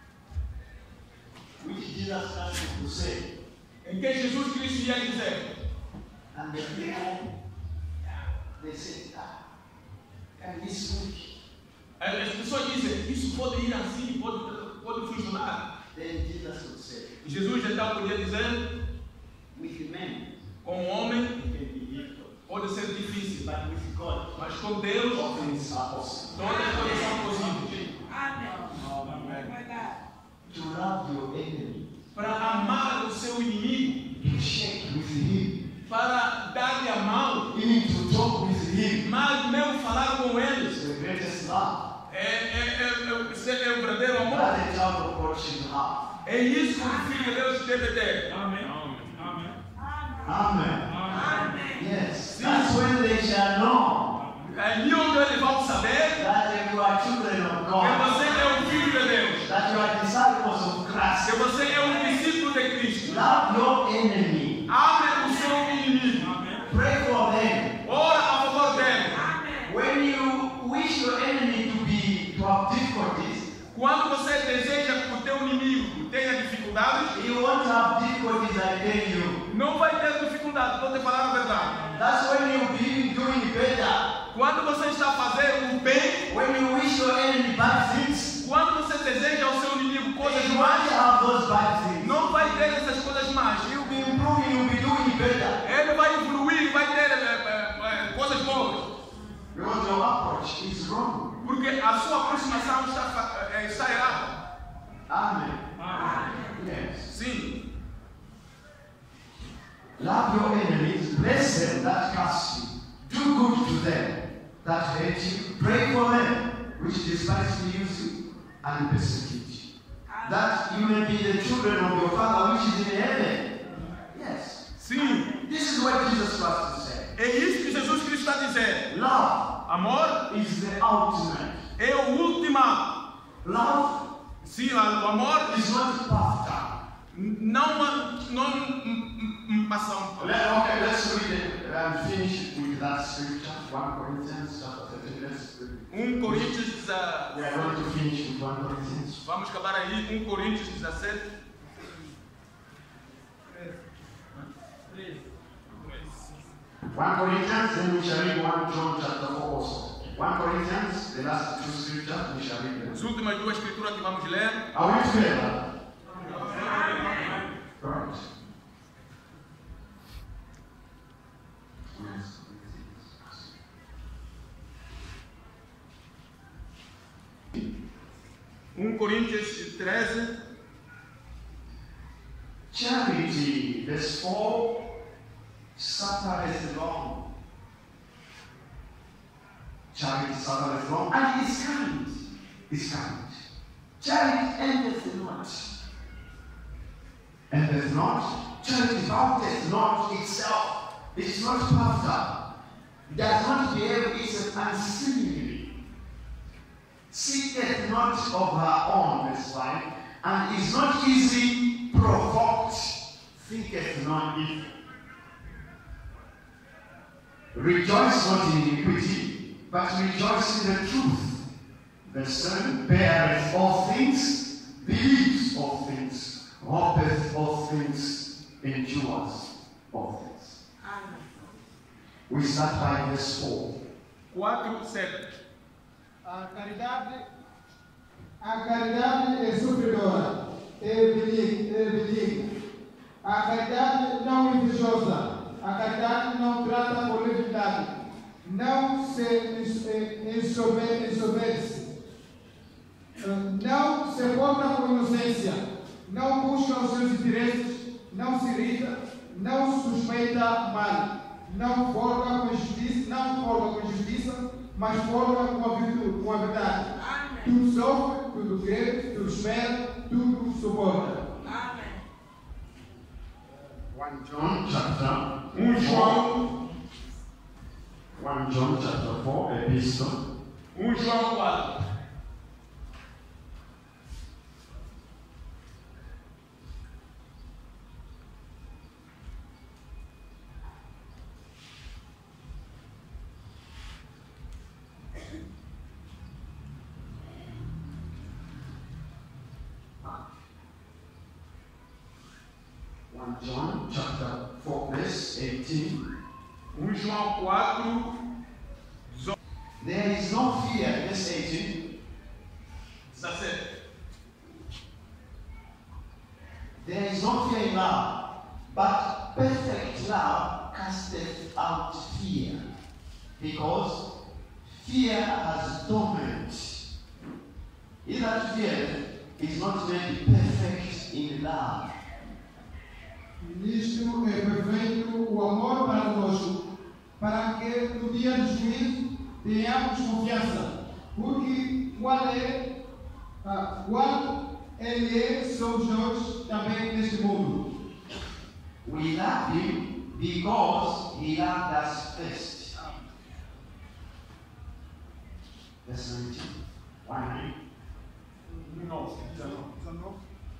which Jesus started to say, em que Jesus Cristo ia dizer, and the people, they said, ah, can this work? as pessoas dizem, isso pode ir assim, pode, pode funcionar. Then Jesus would say, E Jesus então podia dizer, with men, com um homem it can be difficult, pode ser difícil, but with God, mas com Deus all things are possible. todas as coisas são possíveis. To love your enemy, Para amar o seu inimigo, to shake with him, para dar-lhe a mão, even to talk with him, mas mesmo falar com is eles, the greatest love é, é, é, é, esse é o verdadeiro amor. that a child of God should have. É isso que o Filho de Deus deve ter. Amém. Amém. Amen. Yes, that's when they shall know É ali onde eles vão saber that you are children of que God, você é um filho de Deus, that you are disciples of que Christ. você é um discípulo de Cristo. Love your enemy, Ame o seu inimigo, pray for them. ora a favor dele. When you wish your enemy to be to have difficulties, Quando você deseja que o teu inimigo tenha dificuldades, you won't have difficulties, I tell you. não vai ter dificuldade, vou te falar a verdade. That's when you'll be doing better. Quando você está fazendo o bem, When you wish your enemy bad things, quando você deseja ao seu inimigo coisas you won't más, have those bad things. não vai ter essas coisas más. You'll be improving, you'll be doing better. Ele vai evoluir, vai ter é, é, é, coisas boas. Because your approach is wrong. Porque a sua aproximação está, fa- é, está errada. Amen. Yes. Sim. Love your enemies, bless them that curse you, do good to them that hate you, pray for them which despitefully use you and persecute you, that you may be the children of your Father which is in heaven. Yes. Sim. This is what Jesus was to say. É isso que Jesus Cristo está dizendo. Love Amor is the ultimate. é o último. Love Sim, o amor is not puffed up. não não passam. Let- Okay, let's read it and finish with that scripture. First Corinthians chapter thirteen. Let's read it. um Coríntios dezessete. We are going to finish with First Corinthians. Vamos acabar aí. um Coríntios dezessete. First Corinthians, then we shall read First John chapter four also. First Corinthians, the last two scriptures, we shall read them. As últimas duas escrituras que vamos ler. Are we together? um Coríntios treze. Charity, verse four, suffereth long. Charity suffereth long and is kind. Is kind. Charity endeth not. Endeth not. Charity vaunteth not itself. It is not puffed up. It does not behave itself unseemly. Seeketh not of her own, verse five, and is not easily provoked, thinketh not evil. Rejoice not in iniquity, but rejoice in the truth. Verse seven, beareth all things, believes all things, hopeth all things, endures all things. Amen. We start by verse four. quatro, sete. A caridade, a caridade é sofredora, é benigna, é benigna. A caridade não é invejosa, a caridade não trata com leviandade, não se ensoberbece, não se porta com inocência, não busca os seus interesses, não se irrita, não suspeita mal, não folga com justiça, não folga com justiça, mas folga com a virtude, com a verdade. Amém. Tudo sofre, tudo crê, tudo espera, tudo suporta. Amém. First John chapter um João, First John chapter four, epistle. um João quatro. First John chapter four, verse eighteen. um João quatro, There is no fear, verse eighteen. dezessete. There is no fear in love, but perfect love casteth out fear, because fear has torment. He that feareth is not made perfect in love. Nisto é perfeito o amor para conosco, para que no dia do juízo tenhamos confiança, porque qual é, ah, qual ele é, somos nós também neste mundo. We love him because he loved us first. Verse nineteen. One nove, dezenove.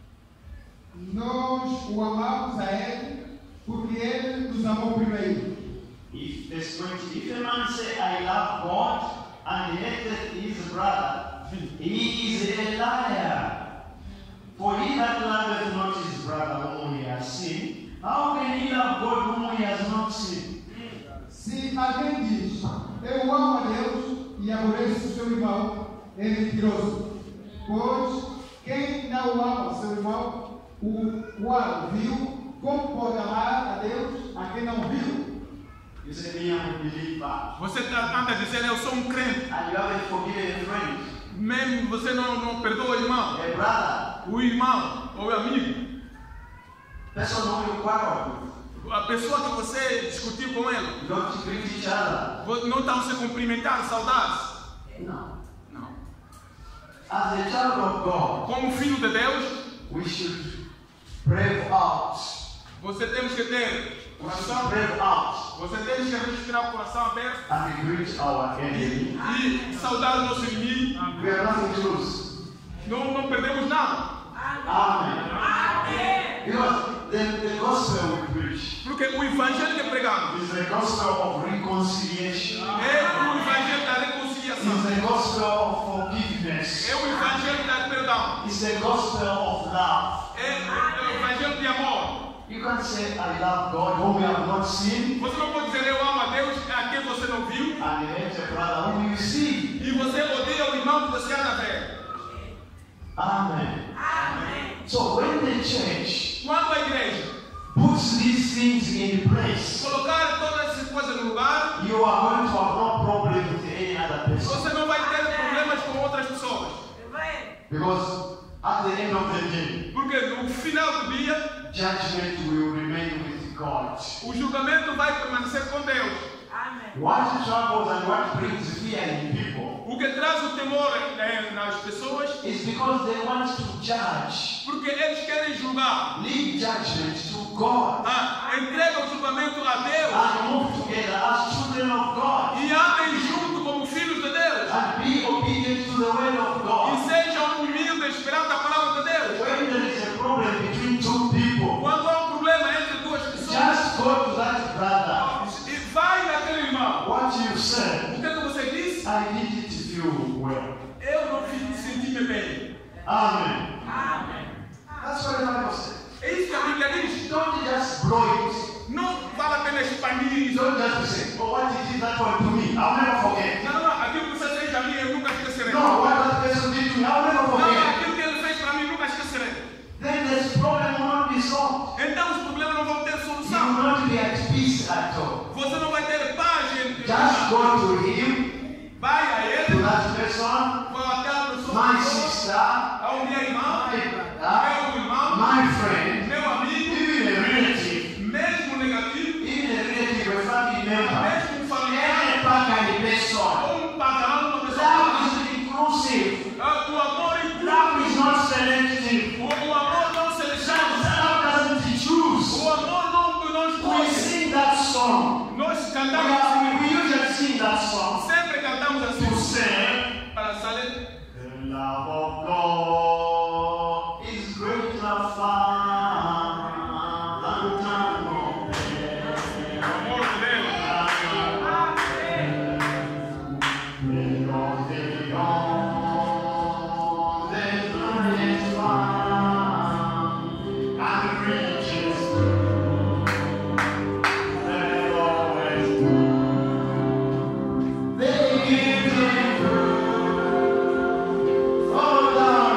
Nós o amamos a ele, porque ele nos amou primeiro. If verse twenty, if a man say I love God and hateth his brother, he is a liar. For he that loveth not his brother whom he has seen, how can he love God whom he has not seen? Se alguém diz, eu amo a Deus e aborreço o seu irmão, é mentiroso. Pois quem não ama seu irmão, o qual viu, como pode amar a Deus a quem não viu? You say, me, I'm a believer. Você está anda dizendo, eu sou um crente. And you haven't forgiven a friend, Mesmo você não, não perdoa o irmão, a brother, o irmão ou o amigo, person whom you quarrel a pessoa que você discutiu com ele, with. You don't greet each other. vo- não estão se cumprimentando, saudades. No. Não. As a child of God, Como filho de Deus, we should brave out. você tem que ter We should coração, brave out você tem que respirar o coração aberto and greet our enemy. e saudar o nosso inimigo. We have nothing to lose. Não, não perdemos nada. Amen. Amém. Because the, the gospel we preach Porque o evangelho que pregamos is the gospel of reconciliation. é o evangelho da It's reconciliação. the gospel of forgiveness. É o evangelho da perdão. It's the gospel of love. É o evangelho de amor. You can't say, I love God whom you have not seen, Você não pode dizer eu amo a Deus a quem você não viu and hate a brother whom you see. e você odeia o irmão que você anda vendo. Amen. Amém. So when the church Quando a igreja puts these things in place, colocar todas essas coisas no lugar, you are going to have no problem with any other person. você não vai ter problemas com outras pessoas. Because final do dia, judgment will remain with God. o julgamento vai permanecer com Deus. What troubles and what brings fear in people O que traz o temor eh, nas pessoas, is because they want to judge. porque eles querem julgar. Leave judgment to God Ah, entrega o julgamento a Deus and move together as children of God e andem junto como filhos de Deus. and be obedient to the word of E God. sejam humildes perante a palavra de Deus. When there is a problem between two people, Quando há um problema entre duas pessoas, just go to that brother. e vai naquele irmão. What you said, O que é que você disse? I didn't feel well. Eu não fiz- senti-me bem. Amen. That's what the Bible says. É isso que a Bíblia diz. Don't just blow it. Não vale a pena expandir isso. Don't just say, oh, what did that one to me? I'll never forget. Não, não, aquilo que você fez a mim eu nunca esquecerei. No, what that person did to me, I'll never Não, forget. aquilo que ele fez para mim nunca esquecerei. Then this problem will not be solved. Então os problemas não vão ter You will solução. not be at peace at all. Você não vai ter paz entre Just go to him, Vai a to ele, that person, vai até a pessoa, my sister, ao meu irmão, my brother, meu irmão, my friend, meu amigo, even a relative, mesmo negativo, even a relative, a family member, mesmo um familiar, any pagan person. ou um pagão, uma pessoa Love pagã. is inclusive. Ah, o amor Love inclui. is not selective. O, o amor não Love seleciona. love doesn't choose. O amor não nos We escolhe. sing that song. Nós We, cantamos are, assim. we usually sing that song Sempre cantamos to assim. say, Para saber. the love of God is greater far than time of O amor dele. beyond, beyond the planet far and reaches they always do. They give it all down.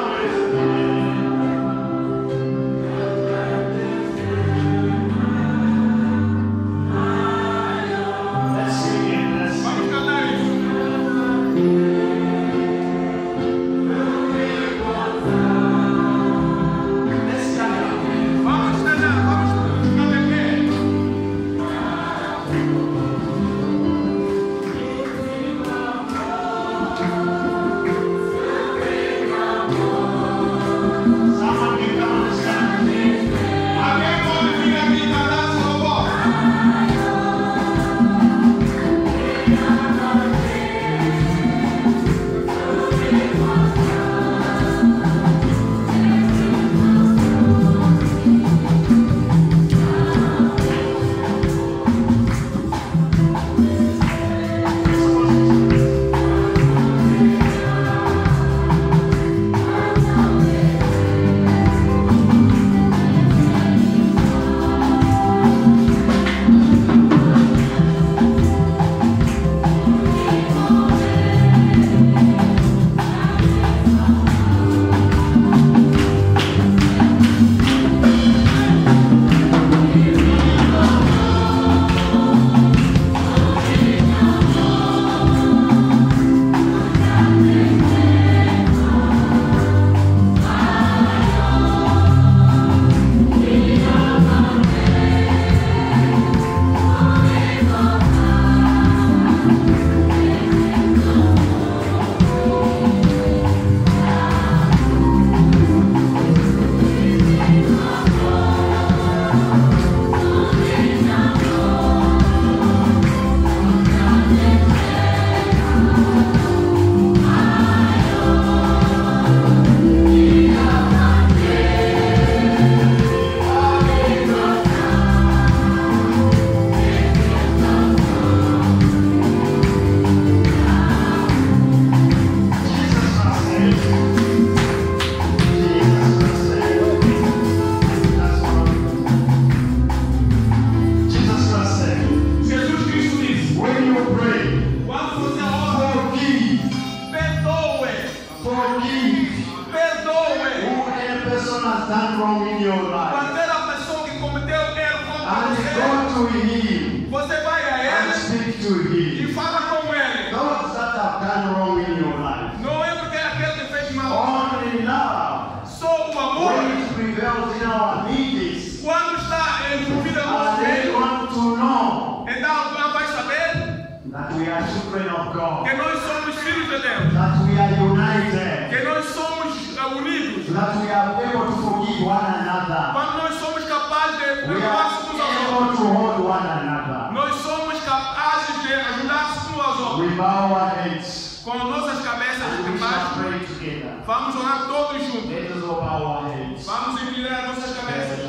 aos outros. We bow our heads. Com nossas cabeças And de we shall baixo, pray together. vamos orar todos juntos. Let us all bow our heads. Vamos inclinar nossas cabeças.